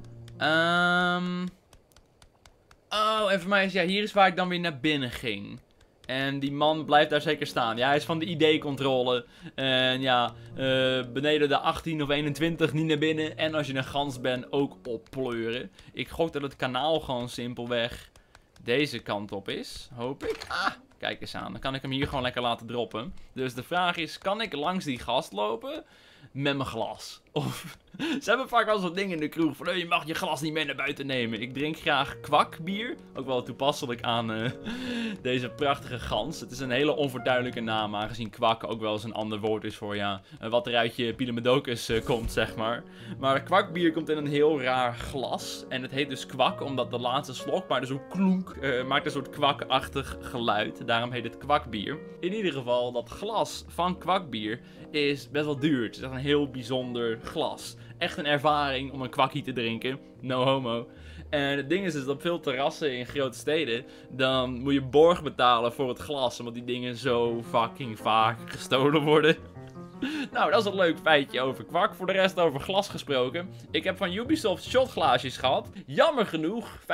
Oh, en voor mij is, ja, hier is waar ik dan weer naar binnen ging. En die man blijft daar zeker staan. Ja, hij is van de ID-controle. En ja, beneden de 18 of 21 niet naar binnen. En als je een gans bent, ook oppleuren. Ik gok dat het kanaal gewoon simpelweg deze kant op is. Hoop ik. Ah, kijk eens aan. Dan kan ik hem hier gewoon lekker laten droppen. Dus de vraag is, kan ik langs die gast lopen met mijn glas? Of... Ze hebben vaak wel zo'n ding in de kroeg van, je mag je glas niet mee naar buiten nemen. Ik drink graag kwakbier. Ook wel toepasselijk aan deze prachtige gans. Het is een hele onverduidelijke naam, aangezien kwak ook wel eens een ander woord is voor, ja, wat er uit je Pielemedokus komt, zeg maar. Maar kwakbier komt in een heel raar glas. En het heet dus kwak, omdat de laatste slok maar zo klonk, maakt een soort kwakachtig geluid. Daarom heet het kwakbier. In ieder geval, dat glas van kwakbier is best wel duur. Het is echt een heel bijzonder glas. Echt een ervaring om een kwakkie te drinken. No homo. En het ding is dus dat op veel terrassen in grote steden, dan moet je borg betalen voor het glas. Omdat die dingen zo fucking vaak gestolen worden. Nou, dat is een leuk feitje over kwak. Voor de rest over glas gesproken. Ik heb van Ubisoft shotglaasjes gehad. Jammer genoeg, 75%.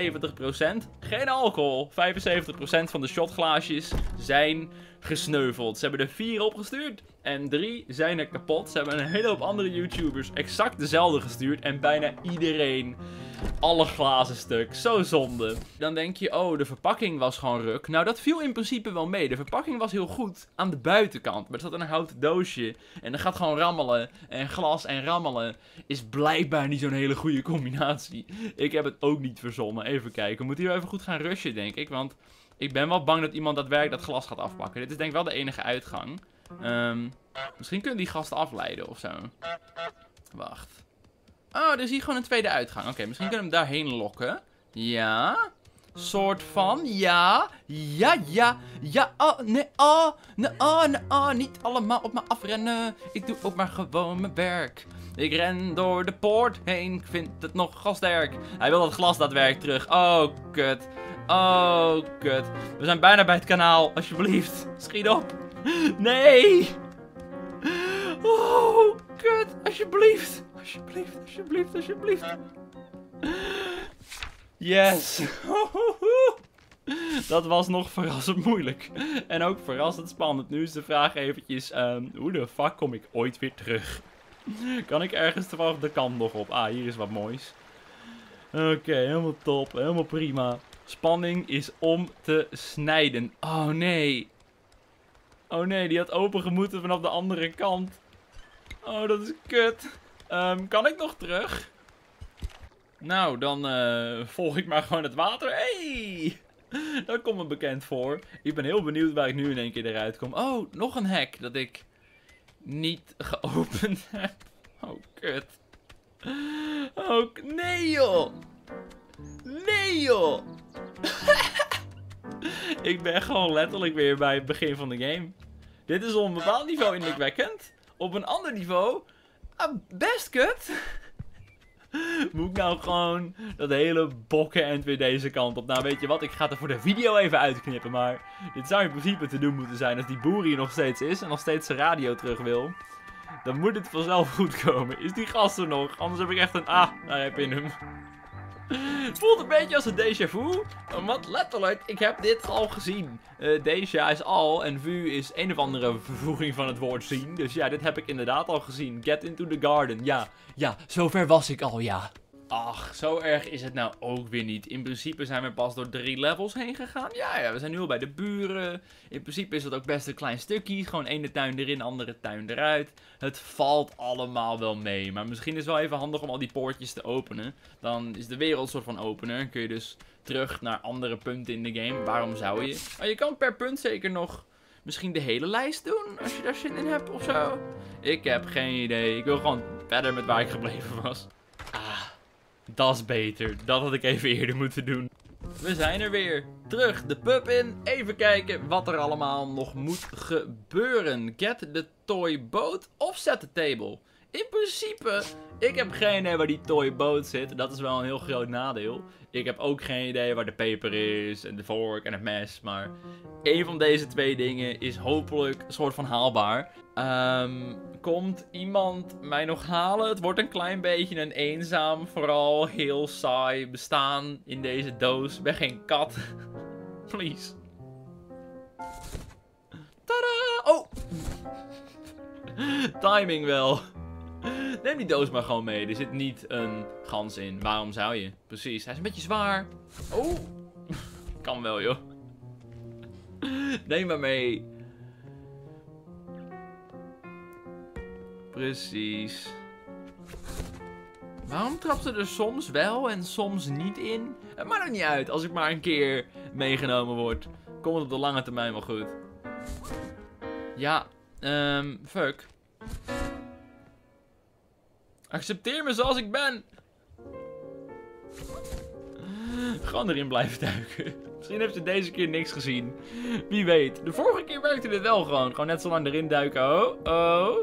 Geen alcohol. 75% van de shotglaasjes zijn gesneuveld. Ze hebben er 4 opgestuurd. En 3 zijn er kapot. Ze hebben een hele hoop andere YouTubers exact dezelfde gestuurd. En bijna iedereen alle glazen stuk. Zo zonde. Dan denk je, oh, de verpakking was gewoon ruk. Nou, dat viel in principe wel mee. De verpakking was heel goed aan de buitenkant. Maar er zat een houten doosje. En dat gaat gewoon rammelen. En glas en rammelen is blijkbaar niet zo'n hele goede combinatie. Ik heb het ook niet verzonnen. Even kijken. We moeten hier even goed gaan rushen, denk ik. Want ik ben wel bang dat iemand daadwerkelijk dat glas gaat afpakken. Dit is denk ik wel de enige uitgang. Misschien kunnen die gasten afleiden of zo. Wacht. Oh, er is hier gewoon een tweede uitgang. Oké, misschien kunnen we hem daarheen lokken. Ja. Soort van. Ja. Ja, ja. Ja. Oh, nee. Oh. Nee, oh, nee, oh. Niet allemaal op me afrennen. Ik doe ook maar gewoon mijn werk. Ik ren door de poort heen. Ik vind het nogal sterk. Hij wil dat glas daadwerkelijk terug. Oh, kut. Oh, kut. We zijn bijna bij het kanaal. Alsjeblieft. Schiet op. Nee. Oh, kut. Alsjeblieft. Alsjeblieft, alsjeblieft, alsjeblieft. Yes. Dat was nog verrassend moeilijk. En ook verrassend spannend. Nu is de vraag eventjes, hoe de fuck kom ik ooit weer terug? Kan ik ergens toevallig de kant nog op? Ah, hier is wat moois. Oké, helemaal top. Helemaal prima. Spanning is om te snijden. Oh nee. Oh nee, die had open gemoeten vanaf de andere kant. Oh, dat is kut. Kan ik nog terug? Nou, dan volg ik maar gewoon het water. Hey! Dat komt me bekend voor. Ik ben heel benieuwd waar ik nu in één keer eruit kom. Oh, nog een hek dat ik niet geopend heb. Oh, kut. Oh, nee joh. Nee joh. Ik ben gewoon letterlijk weer bij het begin van de game. Dit is op een bepaald niveau indrukwekkend. Op een ander niveau, best kut. Moet ik nou gewoon dat hele bokken en weer deze kant op? Nou, weet je wat? Ik ga het er voor de video even uitknippen. Maar dit zou in principe te doen moeten zijn als die boer hier nog steeds is en nog steeds zijn radio terug wil. Dan moet het vanzelf goed komen. Is die gast er nog? Anders heb ik echt een... Ah, daar heb je hem. Het voelt een beetje als een déjà vu. Want letterlijk, ik heb dit al gezien. Déjà is al en vu is een of andere vervoeging van het woord zien. Dus ja, dit heb ik inderdaad al gezien. Get into the garden. Ja, zover was ik al, ja. Ach, zo erg is het nou ook weer niet. In principe zijn we pas door 3 levels heen gegaan. Ja, we zijn nu al bij de buren. In principe is dat ook best een klein stukje. Gewoon ene tuin erin, andere tuin eruit. Het valt allemaal wel mee. Maar misschien is het wel even handig om al die poortjes te openen. Dan is de wereld soort van opener. Dan kun je dus terug naar andere punten in de game. Waarom zou je? Maar je kan per punt zeker nog misschien de hele lijst doen. Als je daar zin in hebt of zo. Ik heb geen idee. Ik wil gewoon verder met waar ik gebleven was. Dat is beter. Dat had ik even eerder moeten doen. We zijn er weer. Terug de pub in. Even kijken wat er allemaal nog moet gebeuren. Get the toy boat of set the table. In principe, ik heb geen idee waar die toy boat zit. Dat is wel een heel groot nadeel. Ik heb ook geen idee waar de peper is en de vork en het mes. Maar één van deze 2 dingen is hopelijk een soort van haalbaar. Komt iemand mij nog halen? Het wordt een klein beetje een eenzaam, vooral heel saai bestaan in deze doos. Ik ben geen kat. Please. Tada! Oh! Timing wel. Neem die doos maar gewoon mee. Er zit niet een gans in. Waarom zou je? Precies. Hij is een beetje zwaar. Oh! Kan wel, joh. Neem maar mee. Precies. Waarom trapt ze er soms wel en soms niet in? Het maakt ook niet uit. Als ik maar een keer meegenomen word, komt het op de lange termijn wel goed. Ja, fuck. Accepteer me zoals ik ben. Gewoon erin blijven duiken. Misschien heeft ze deze keer niks gezien. Wie weet. De vorige keer werkte dit wel gewoon. Gewoon net zo lang erin duiken. Oh.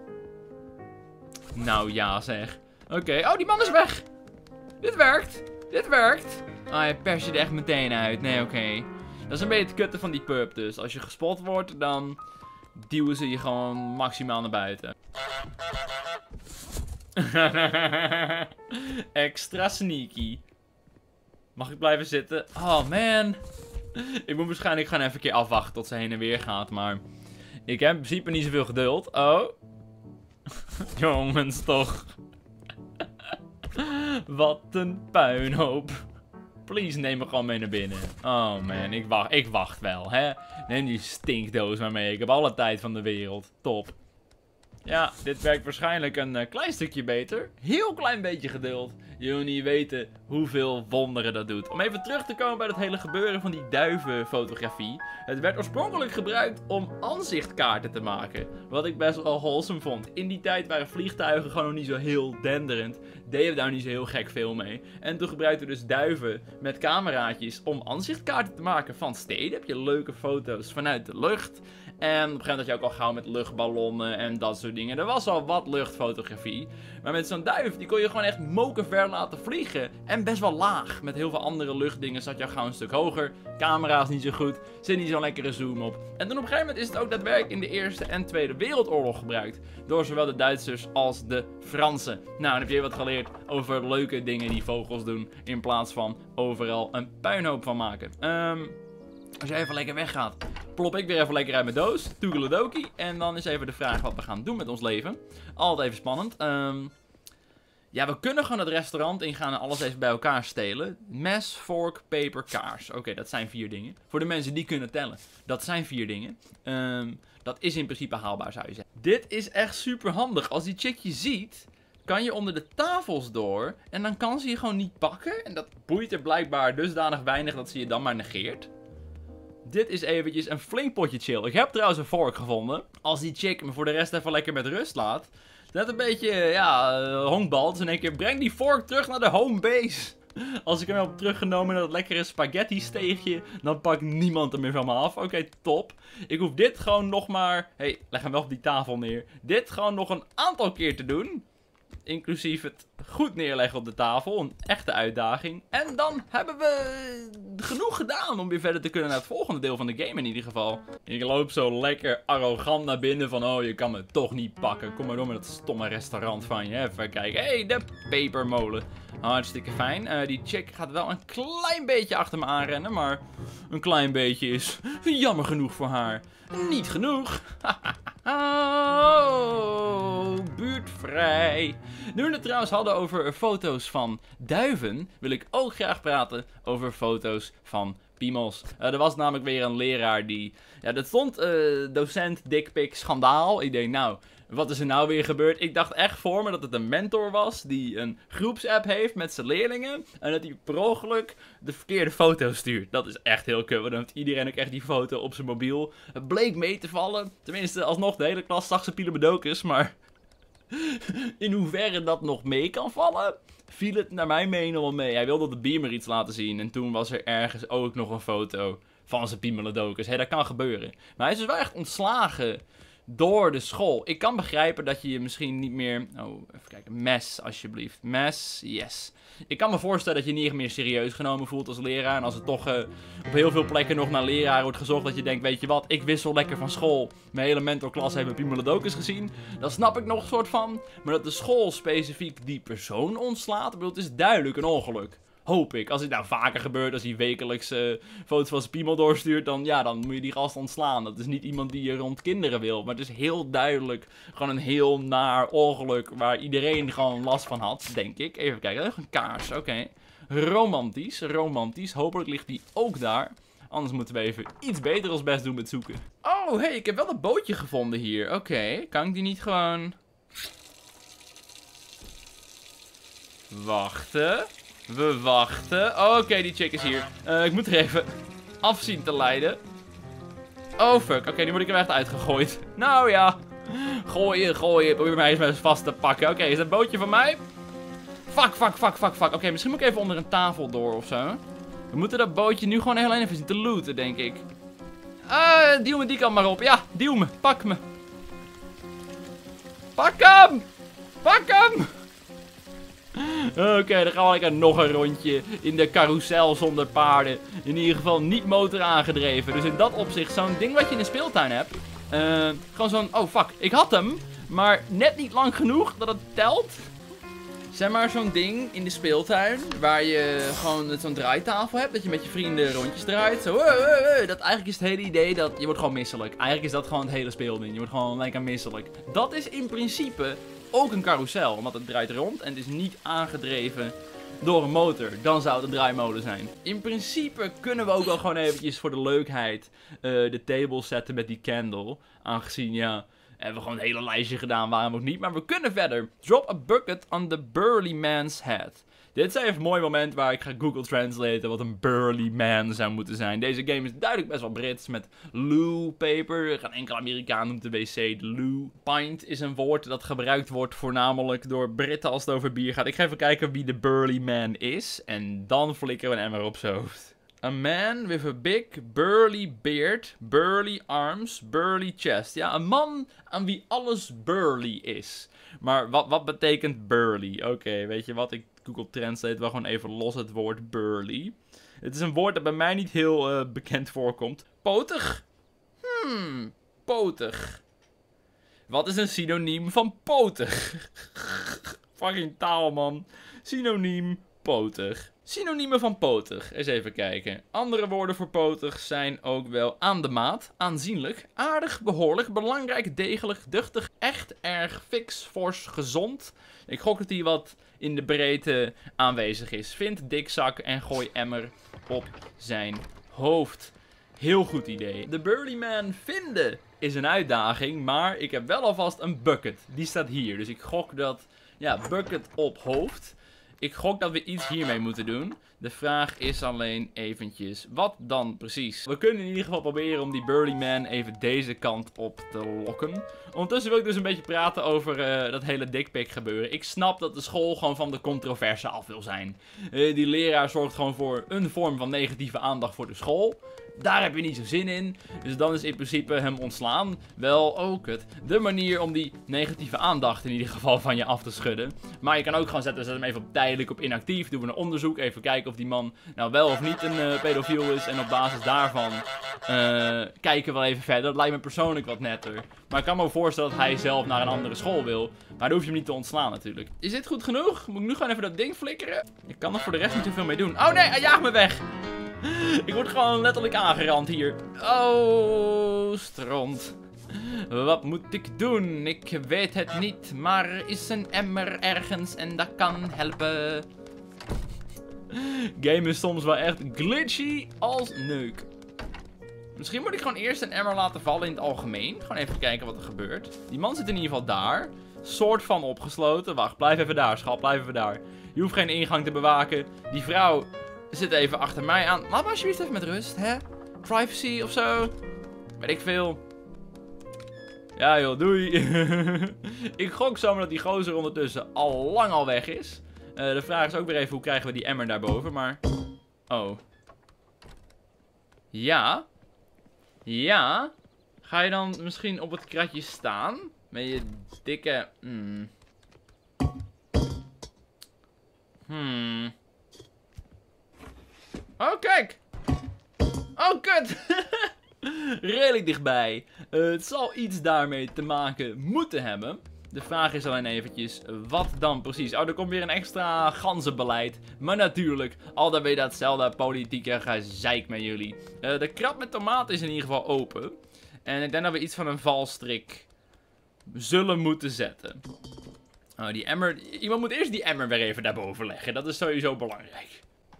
Nou ja, zeg. Oké. Oh, die man is weg. Dit werkt. Ah, hij pers je er echt meteen uit. Nee, oké. Dat is een beetje het kutte van die pub dus. Als je gespot wordt, dan duwen ze je gewoon maximaal naar buiten. Extra sneaky. Mag ik blijven zitten? Oh, man. Ik moet waarschijnlijk gewoon even een keer afwachten tot ze heen en weer gaat, maar ik heb in principe niet zoveel geduld. Oh. Jongens, toch. Wat een puinhoop. Please, neem me gewoon mee naar binnen. Oh man, ik wacht wel, hè. Neem die stinkdoos maar mee. Ik heb alle tijd van de wereld. Top. Ja, dit werkt waarschijnlijk een klein stukje beter. Heel klein beetje geduld. Je wil niet weten hoeveel wonderen dat doet. Om even terug te komen bij dat hele gebeuren van die duivenfotografie. Het werd oorspronkelijk gebruikt om aanzichtkaarten te maken. Wat ik best wel wholesome vond. In die tijd waren vliegtuigen gewoon nog niet zo heel denderend. Deden we daar niet zo heel gek veel mee. En toen gebruikten we dus duiven met cameraatjes om aanzichtkaarten te maken van steden. Heb je leuke foto's vanuit de lucht. En op een gegeven moment had je ook al gauw met luchtballonnen en dat soort dingen. Er was al wat luchtfotografie. Maar met zo'n duif, die kon je gewoon echt mokerver laten vliegen. En best wel laag. Met heel veel andere luchtdingen zat je al gauw een stuk hoger. Camera's niet zo goed. Zit niet zo'n lekkere zoom op. En toen op een gegeven moment is het ook daadwerkelijk in de Eerste en Tweede Wereldoorlog gebruikt. Door zowel de Duitsers als de Fransen. Nou, dan heb je wat geleerd over leuke dingen die vogels doen. In plaats van overal een puinhoop van maken. Als je even lekker weggaat, plop ik weer even lekker uit mijn doos. Toegeledokie. En dan is even de vraag wat we gaan doen met ons leven. Altijd even spannend. Ja, we kunnen gewoon het restaurant ingaan en alles even bij elkaar stelen. Mes, vork, peper, kaars. Oké, dat zijn 4 dingen. Voor de mensen die kunnen tellen. Dat zijn 4 dingen. Dat is in principe haalbaar, zou je zeggen. Dit is echt super handig. Als die chick je ziet, kan je onder de tafels door. En dan kan ze je gewoon niet pakken. En dat boeit er blijkbaar dusdanig weinig dat ze je dan maar negeert. Dit is eventjes een flink potje chill. Ik heb trouwens een vork gevonden. Als die chick me voor de rest even lekker met rust laat. Net een beetje, ja, honkbal. Dus in één keer, breng die vork terug naar de home base. Als ik hem heb teruggenomen naar dat lekkere spaghetti steegje, dan pakt niemand hem meer van me af. Oké, top. Ik hoef dit gewoon nog maar... Hey, leg hem wel op die tafel neer. Dit gewoon nog een aantal keer te doen. Inclusief het goed neerleggen op de tafel. Een echte uitdaging. En dan hebben we genoeg gedaan om weer verder te kunnen naar het volgende deel van de game in ieder geval. Ik loop zo lekker arrogant naar binnen van... Oh, je kan me toch niet pakken. Kom maar door met dat stomme restaurant van je. Even kijken. Hey, de pepermolen. Hartstikke fijn. Die chick gaat wel een klein beetje achter me aanrennen. Maar een klein beetje is jammer genoeg voor haar. Niet genoeg. Oh, buurtvrij. Nu we het trouwens hadden over foto's van duiven, wil ik ook graag praten over foto's van piemels. Er was namelijk weer een leraar die... Ja, dat stond docent dickpic schandaal. Ik denk, nou, wat is er nou weer gebeurd? Ik dacht echt voor me dat het een mentor was die een groepsapp heeft met zijn leerlingen. En dat hij per ongeluk de verkeerde foto stuurt. Dat is echt heel kut. Dan heeft iedereen ook echt die foto op zijn mobiel. Het bleek mee te vallen. Tenminste, alsnog de hele klas zag zijn Pielebedokus. Maar in hoeverre dat nog mee kan vallen, viel het naar mijn mening wel mee. Hij wilde op de beamer iets laten zien. En toen was er ergens ook nog een foto van zijn Pielebedokus. Hé, dat kan gebeuren. Maar hij is dus wel echt ontslagen door de school. Ik kan begrijpen dat je je misschien niet meer... Oh, even kijken. Mes, alsjeblieft. Mes, yes. Ik kan me voorstellen dat je niet echt meer serieus genomen voelt als leraar. En als er toch op heel veel plekken nog naar leraar wordt gezocht, dat je denkt, weet je wat, ik wissel lekker van school. Mijn hele mentorklas heeft mijn Pielebedokus gezien. Dat snap ik nog een soort van. Maar dat de school specifiek die persoon ontslaat, ik bedoel, het is duidelijk een ongeluk. Hoop ik. Als het nou vaker gebeurt, als hij wekelijks foto's van zijn piemel doorstuurt, dan, ja, dan moet je die gast ontslaan. Dat is niet iemand die je rond kinderen wil. Maar het is heel duidelijk gewoon een heel naar ongeluk waar iedereen gewoon last van had, denk ik. Even kijken, een kaars, oké. Romantisch, romantisch. Hopelijk ligt die ook daar. Anders moeten we even iets beter ons best doen met zoeken. Oh, hey, ik heb wel een bootje gevonden hier. Oké, kan ik die niet gewoon... Wachten. We wachten. Oké, die chick is hier. Ik moet er even af zien te leiden. Oh, fuck. Oké, nu word ik er echt uitgegooid. Nou ja. Gooien, gooien. Probeer mij eens vast te pakken. Oké, is dat bootje van mij? Fuck, fuck, fuck, fuck, fuck. Oké, misschien moet ik even onder een tafel door of zo. We moeten dat bootje nu gewoon heel alleen even zien te looten, denk ik. Duw me die kant maar op. Ja, duw me. Pak me. Pak hem! Pak hem! Oké, dan gaan we lekker nog een rondje in de carousel zonder paarden. In ieder geval niet motor aangedreven. Dus in dat opzicht, zo'n ding wat je in de speeltuin hebt. Gewoon zo'n... Oh, fuck. Ik had hem. Maar net niet lang genoeg dat het telt. Zeg maar zo'n ding in de speeltuin. Waar je gewoon zo'n draaitafel hebt. Dat je met je vrienden rondjes draait. Zo. Dat eigenlijk is het hele idee dat je wordt gewoon misselijk. Eigenlijk is dat gewoon het hele speelding. Je wordt gewoon lekker misselijk. Dat is in principe ook een carousel. Want het draait rond en het is niet aangedreven door een motor. Dan zou het een draaimolen zijn. In principe kunnen we ook wel gewoon eventjes voor de leukheid de table zetten met die candle. Aangezien, ja... Hebben we gewoon een hele lijstje gedaan, waarom ook niet. Maar we kunnen verder. Drop a bucket on the burly man's head. Dit is even een mooi moment waar ik ga Google translaten wat een burly man zou moeten zijn. Deze game is duidelijk best wel Brits met loo paper. Geen enkele Amerikaan noemt de wc de loo. Pint is een woord dat gebruikt wordt voornamelijk door Britten als het over bier gaat. Ik ga even kijken wie de burly man is. En dan flikkeren we een emmer op zijn hoofd. A man with a big burly beard, burly arms, burly chest. Ja, een man aan wie alles burly is. Maar wat betekent burly? Oké, weet je wat? Ik Google Translate wel gewoon even los het woord burly. Het is een woord dat bij mij niet heel bekend voorkomt. Potig? Potig. Wat is een synoniem van potig? Fucking taal, man. Synoniem potig. Synoniemen van potig. Eens even kijken. Andere woorden voor potig zijn ook wel aan de maat, aanzienlijk, aardig, behoorlijk, belangrijk, degelijk, duchtig, echt, erg, fix, fors, gezond. Ik gok dat hij wat in de breedte aanwezig is. Vind dikzak en gooi emmer op zijn hoofd. Heel goed idee. De Burlyman vinden is een uitdaging, maar ik heb wel alvast een bucket. Die staat hier, dus ik gok dat, ja, bucket op hoofd. Ik gok dat we iets hiermee moeten doen. De vraag is alleen eventjes, wat dan precies? We kunnen in ieder geval proberen om die Burlyman even deze kant op te lokken. Ondertussen wil ik dus een beetje praten over dat hele dickpic gebeuren. Ik snap dat de school gewoon van de controverse af wil zijn. Die leraar zorgt gewoon voor een vorm van negatieve aandacht voor de school. Daar heb je niet zo zin in. Dus dan is in principe hem ontslaan wel ook de manier om die negatieve aandacht in ieder geval van je af te schudden. Maar je kan ook gewoon zet hem even op tijdelijk op inactief. Doen we een onderzoek. Even kijken of die man nou wel of niet een pedofiel is. En op basis daarvan kijken we wel even verder. Dat lijkt me persoonlijk wat netter. Maar ik kan me ook voorstellen dat hij zelf naar een andere school wil. Maar dan hoef je hem niet te ontslaan natuurlijk. Is dit goed genoeg? Moet ik nu gewoon even dat ding flikkeren? Ik kan er voor de rest niet zoveel mee doen. Oh nee, hij jaagt me weg! Ik word gewoon letterlijk aangerand hier. Oh, stront. Wat moet ik doen? Ik weet het niet, maar er is een emmer ergens en dat kan helpen. Game is soms wel echt glitchy als neuk. Misschien moet ik gewoon eerst een emmer laten vallen in het algemeen. Gewoon even kijken wat er gebeurt. Die man zit in ieder geval daar. Soort van opgesloten. Wacht, blijf even daar, schat. Blijf even daar. Je hoeft geen ingang te bewaken. Die vrouw zit even achter mij aan. Laat me alsjeblieft even met rust, hè? Privacy of zo. Weet ik veel. Ja joh, doei. Ik gok zomaar dat die gozer ondertussen al lang al weg is. De vraag is ook weer even, hoe krijgen we die emmer daarboven, maar... Oh. Ja. Ja. Ga je dan misschien op het kratje staan? Met je dikke... Oh, kijk! Oh, kut! Redelijk dichtbij. Het zal iets daarmee te maken moeten hebben. De vraag is alleen eventjes, wat dan precies? Oh, er komt weer een extra ganzenbeleid. Maar natuurlijk, al dan weer datzelfde politieke gezeik met jullie. De krab met tomaten is in ieder geval open. En ik denk dat we iets van een valstrik zullen moeten zetten. Oh, die emmer... Iemand moet eerst die emmer weer even daarboven leggen. Dat is sowieso belangrijk.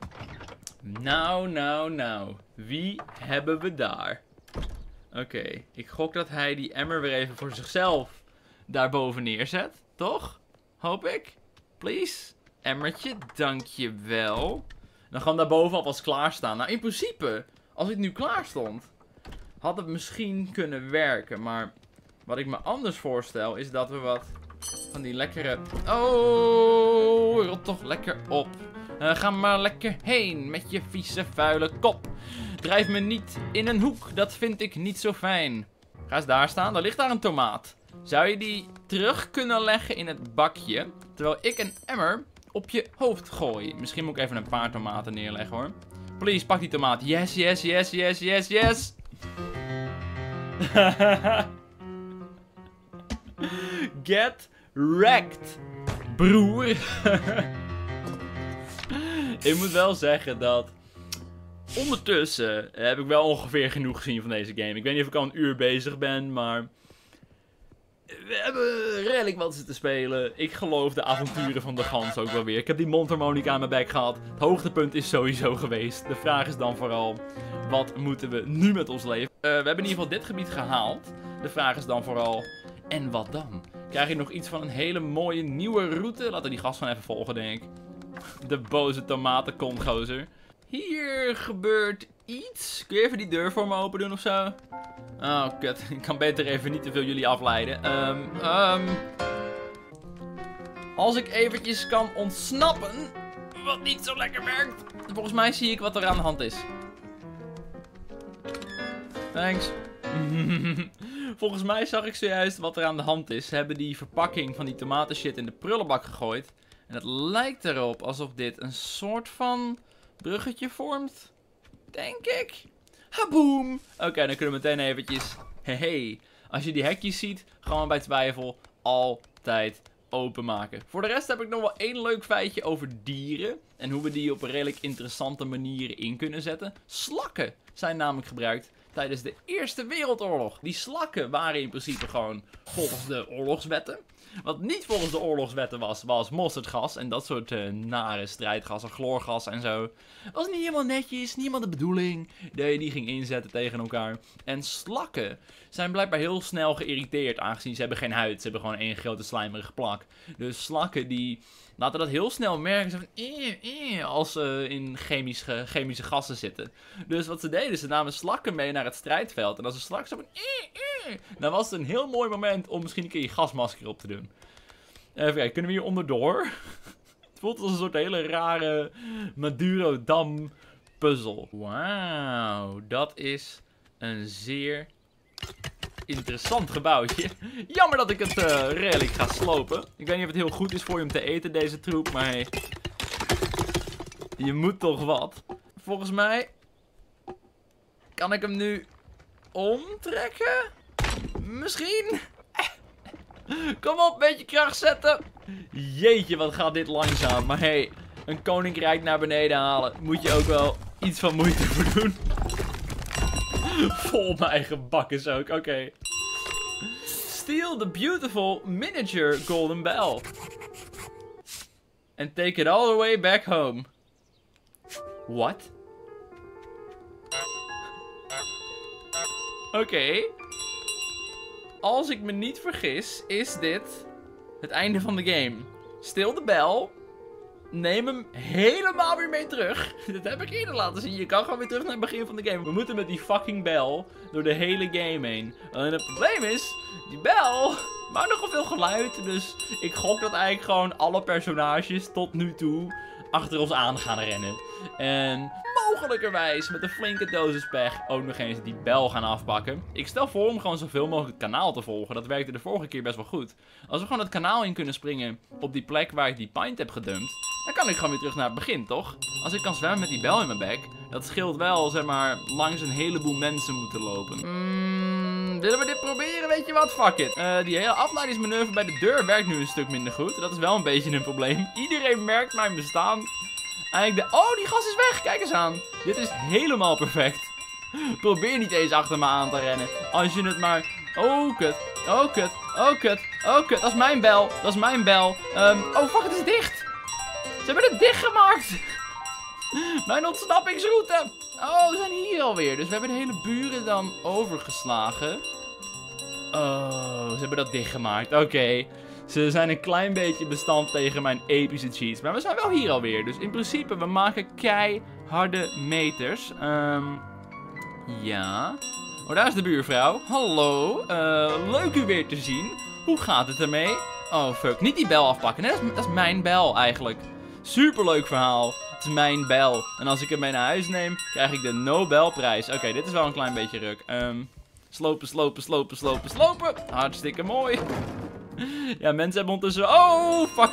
Nou. Wie hebben we daar? Oké, ik gok dat hij die emmer weer even voor zichzelf daarboven neerzet. Toch? Hoop ik. Please. Emmertje, dankjewel. Dan gaan we daarboven alvast klaarstaan. Nou, in principe, als ik nu klaar stond, had het misschien kunnen werken. Maar wat ik me anders voorstel, is dat we wat van die lekkere... Oh, rot toch lekker op. Ga maar lekker heen met je vieze vuile kop. Drijf me niet in een hoek, dat vind ik niet zo fijn. Ga eens daar staan, daar ligt daar een tomaat. Zou je die terug kunnen leggen in het bakje, terwijl ik een emmer op je hoofd gooi? Misschien moet ik even een paar tomaten neerleggen hoor. Please, pak die tomaat. Yes, yes, yes, yes, yes, yes. Get wrecked, broer. Ik moet wel zeggen dat ondertussen heb ik wel ongeveer genoeg gezien van deze game. Ik weet niet of ik al een uur bezig ben, maar we hebben redelijk wat zitten spelen. Ik geloof de avonturen van de gans ook wel weer. Ik heb die mondharmonica aan mijn bek gehad. Het hoogtepunt is sowieso geweest. De vraag is dan vooral, wat moeten we nu met ons leven? We hebben in ieder geval dit gebied gehaald. De vraag is dan vooral, en wat dan? Krijg je nog iets van een hele mooie nieuwe route? Laten we die gast van even volgen, denk ik. De boze tomatenkontgozer. Hier gebeurt iets. Kun je even die deur voor me open doen of zo? Oh, kut. Ik kan beter even niet te veel jullie afleiden. Als ik eventjes kan ontsnappen, wat niet zo lekker werkt. Volgens mij zie ik wat er aan de hand is. Thanks. Volgens mij zag ik zojuist wat er aan de hand is. Ze hebben die verpakking van die tomatenshit in de prullenbak gegooid. En het lijkt erop alsof dit een soort van bruggetje vormt. Denk ik. Haboom! Oké, dan kunnen we meteen eventjes... Hey, als je die hekjes ziet, gewoon bij twijfel altijd openmaken. Voor de rest heb ik nog wel één leuk feitje over dieren. En hoe we die op een redelijk interessante manier in kunnen zetten. Slakken zijn namelijk gebruikt tijdens de Eerste Wereldoorlog. Die slakken waren in principe gewoon volgens de oorlogswetten. Wat niet volgens de oorlogswetten was mosterdgas en dat soort nare strijdgassen, chloorgas en zo. Was niet helemaal netjes, niet helemaal de bedoeling dat je die ging inzetten tegen elkaar. En slakken zijn blijkbaar heel snel geïrriteerd, aangezien ze hebben geen huid. Ze hebben gewoon één grote slijmerige plak. Dus slakken die laten dat heel snel merken, zo van als ze in chemische gassen zitten. Dus wat ze deden, ze namen slakken mee naar het strijdveld. En als ze straks zo van dan was het een heel mooi moment om misschien een keer je gasmasker op te doen. Even kijken, kunnen we hier onderdoor? Het voelt als een soort hele rare Madurodam puzzel. Wauw, dat is een zeer interessant gebouwtje. Jammer dat ik het redelijk ga slopen. Ik weet niet of het heel goed is voor je om te eten, deze troep, maar hey, je moet toch wat. Volgens mij kan ik hem nu omtrekken? Misschien? Kom op, beetje kracht zetten. Jeetje, wat gaat dit langzaam. Maar hey, een koninkrijk naar beneden halen, moet je ook wel iets van moeite voor doen. Vol mijn eigen bakkes ook, oké. Steal the beautiful miniature golden bell. And take it all the way back home. What? Oké. Als ik me niet vergis, is dit het einde van de game. Stil de bel. Neem hem helemaal weer mee terug. Dat heb ik eerder laten zien. Je kan gewoon weer terug naar het begin van de game. We moeten met die fucking bel door de hele game heen. En het probleem is, die bel maakt nogal veel geluid. Dus ik gok dat eigenlijk gewoon alle personages tot nu toe achter ons aan gaan rennen. En mogelijkerwijs met een flinke dosis pech ook nog eens die bel gaan afpakken. Ik stel voor om gewoon zoveel mogelijk het kanaal te volgen. Dat werkte de vorige keer best wel goed. Als we gewoon het kanaal in kunnen springen op die plek waar ik die pint heb gedumpt, dan kan ik gewoon weer terug naar het begin, toch? Als ik kan zwemmen met die bel in mijn bek, dat scheelt wel, zeg maar, langs een heleboel mensen moeten lopen. Willen we dit proberen? Weet je wat? Fuck it. Die hele afleidingsmanoeuvre bij de deur werkt nu een stuk minder goed. Dat is wel een beetje een probleem. Iedereen merkt mijn bestaan. Eigenlijk oh, die gas is weg. Kijk eens aan. Dit is helemaal perfect. Probeer niet eens achter me aan te rennen. Als je het maar... Oh, kut. Oh, kut. Oh, kut. Oh, kut. Dat is mijn bel. Dat is mijn bel. Oh, fuck, het is dicht. Ze hebben het dichtgemaakt. Mijn ontsnappingsroute. Oh, we zijn hier alweer. Dus we hebben de hele buren dan overgeslagen. Oh, ze hebben dat dichtgemaakt. Oké. Ze zijn een klein beetje bestand tegen mijn epische cheats. Maar we zijn wel hier alweer. Dus in principe, we maken keiharde meters. Ja. Oh, daar is de buurvrouw. Hallo. Leuk u weer te zien. Hoe gaat het ermee? Oh, fuck. Niet die bel afpakken. Nee, dat is mijn bel eigenlijk. Superleuk verhaal. Het is mijn bel. En als ik hem mee naar huis neem, krijg ik de Nobelprijs. Oké, dit is wel een klein beetje ruk. Slopen, slopen, slopen, slopen, slopen. Hartstikke mooi. Ja, mensen hebben ondertussen... Oh, fuck.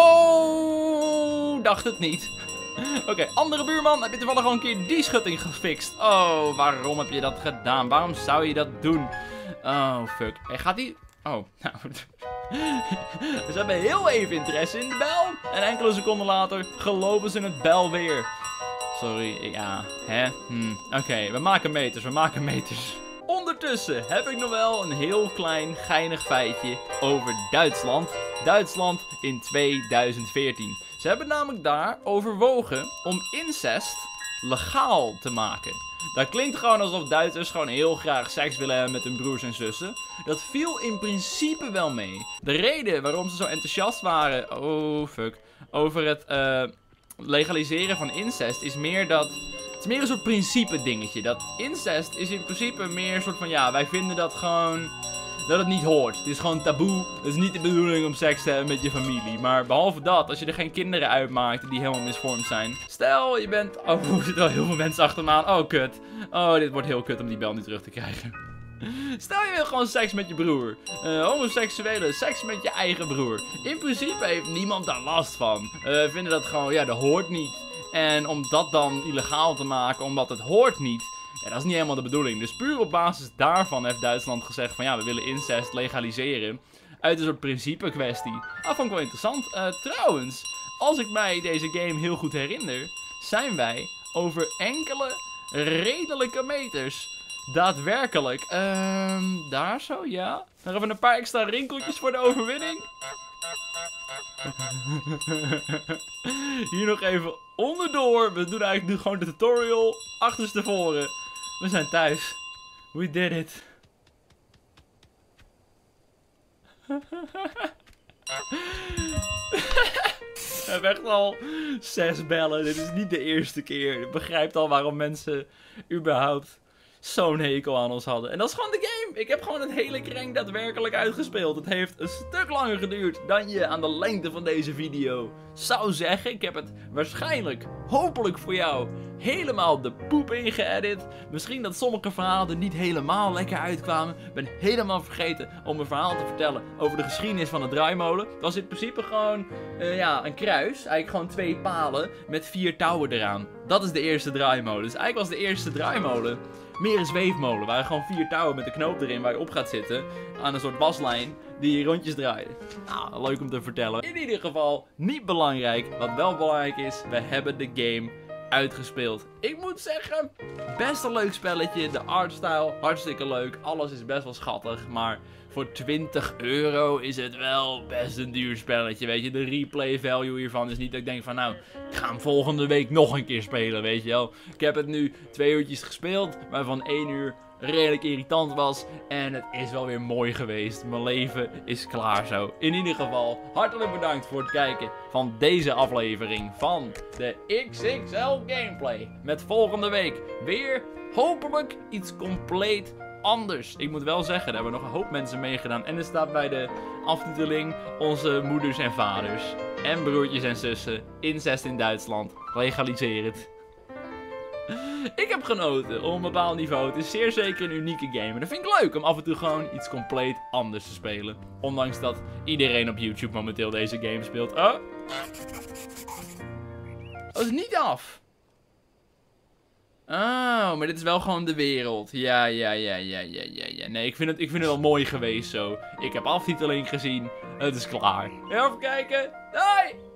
Oh, dacht het niet. Oké, andere buurman. Heb je toevallig al een keer die schutting gefixt? Oh, waarom heb je dat gedaan? Waarom zou je dat doen? Oh, fuck. Hey, gaat die... Oh, nou... Ze hebben heel even interesse in de bel. En enkele seconden later geloven ze in het bel weer. Sorry, ja, hè? Oké, we maken meters, we maken meters. Ondertussen heb ik nog wel een heel klein geinig feitje over Duitsland. Duitsland in 2014. Ze hebben namelijk daar overwogen om incest legaal te maken. Dat klinkt gewoon alsof Duitsers gewoon heel graag seks willen hebben met hun broers en zussen. Dat viel in principe wel mee. De reden waarom ze zo enthousiast waren, oh fuck, over het legaliseren van incest is meer dat... Het is meer een soort principe dingetje. Dat incest is in principe meer een soort van, ja, wij vinden dat gewoon... Dat het niet hoort. Het is gewoon taboe. Het is niet de bedoeling om seks te hebben met je familie. Maar behalve dat, als je er geen kinderen uitmaakt die helemaal misvormd zijn. Stel, je bent... Oh, er zitten wel heel veel mensen achter me aan. Oh, kut. Oh, dit wordt heel kut om die bel nu terug te krijgen. Stel, je wil gewoon seks met je broer. Homoseksuele seks met je eigen broer. In principe heeft niemand daar last van. Vinden dat gewoon, ja, dat hoort niet. En om dat dan illegaal te maken, omdat het hoort niet... Ja, dat is niet helemaal de bedoeling. Dus puur op basis daarvan heeft Duitsland gezegd van ja, we willen incest legaliseren. Uit een soort principe kwestie. Dat vond ik wel interessant. Trouwens, als ik mij deze game heel goed herinner, zijn wij over enkele redelijke meters daadwerkelijk. Daar zo, ja. Nog even een paar extra rinkeltjes voor de overwinning. Hier nog even onderdoor. We doen eigenlijk nu gewoon de tutorial achterstevoren. We zijn thuis. We did it. We hebben echt al 6 bellen. Dit is niet de eerste keer. Je begrijpt al waarom mensen überhaupt zo'n hekel aan ons hadden. En dat is gewoon de game. Ik heb gewoon het hele kring daadwerkelijk uitgespeeld. Het heeft een stuk langer geduurd dan je aan de lengte van deze video zou zeggen. Ik heb het waarschijnlijk, hopelijk voor jou, helemaal de poep ingeëdit. Misschien dat sommige verhalen er niet helemaal lekker uitkwamen. Ik ben helemaal vergeten om een verhaal te vertellen over de geschiedenis van de draaimolen. Het was in principe gewoon een kruis. Eigenlijk gewoon 2 palen met 4 touwen eraan. Dat is de eerste draaimolen. Dus eigenlijk was de eerste draaimolen meer een zweefmolen. Waar gewoon 4 touwen met een knoop erin waar je op gaat zitten. Aan een soort waslijn die rondjes draaide. Nou, leuk om te vertellen. In ieder geval niet belangrijk. Wat wel belangrijk is, we hebben de game uitgespeeld. Ik moet zeggen, best een leuk spelletje. De artstyle, hartstikke leuk. Alles is best wel schattig. Maar voor 20 euro is het wel best een duur spelletje. Weet je, de replay value hiervan is niet dat ik denk van nou, ik ga hem volgende week nog een keer spelen, weet je wel. Ik heb het nu 2 uurtjes gespeeld, waarvan 1 uur redelijk irritant was. En het is wel weer mooi geweest. Mijn leven is klaar zo. In ieder geval, hartelijk bedankt voor het kijken van deze aflevering van de XXL Gameplay. Met volgende week weer hopelijk iets compleet anders. Ik moet wel zeggen, daar hebben nog een hoop mensen meegedaan. En er staat bij de aftiteling onze moeders en vaders. En broertjes en zussen. Incest in Duitsland. Legaliseer het. Ik heb genoten op een bepaald niveau. Het is zeer zeker een unieke game. En dat vind ik leuk om af en toe gewoon iets compleet anders te spelen. Ondanks dat iedereen op YouTube momenteel deze game speelt. Oh, het is niet af. Oh, maar dit is wel gewoon de wereld. Ja. Nee, ik vind het wel mooi geweest zo. Ik heb aftiteling gezien. Het is klaar. Even kijken. Doei!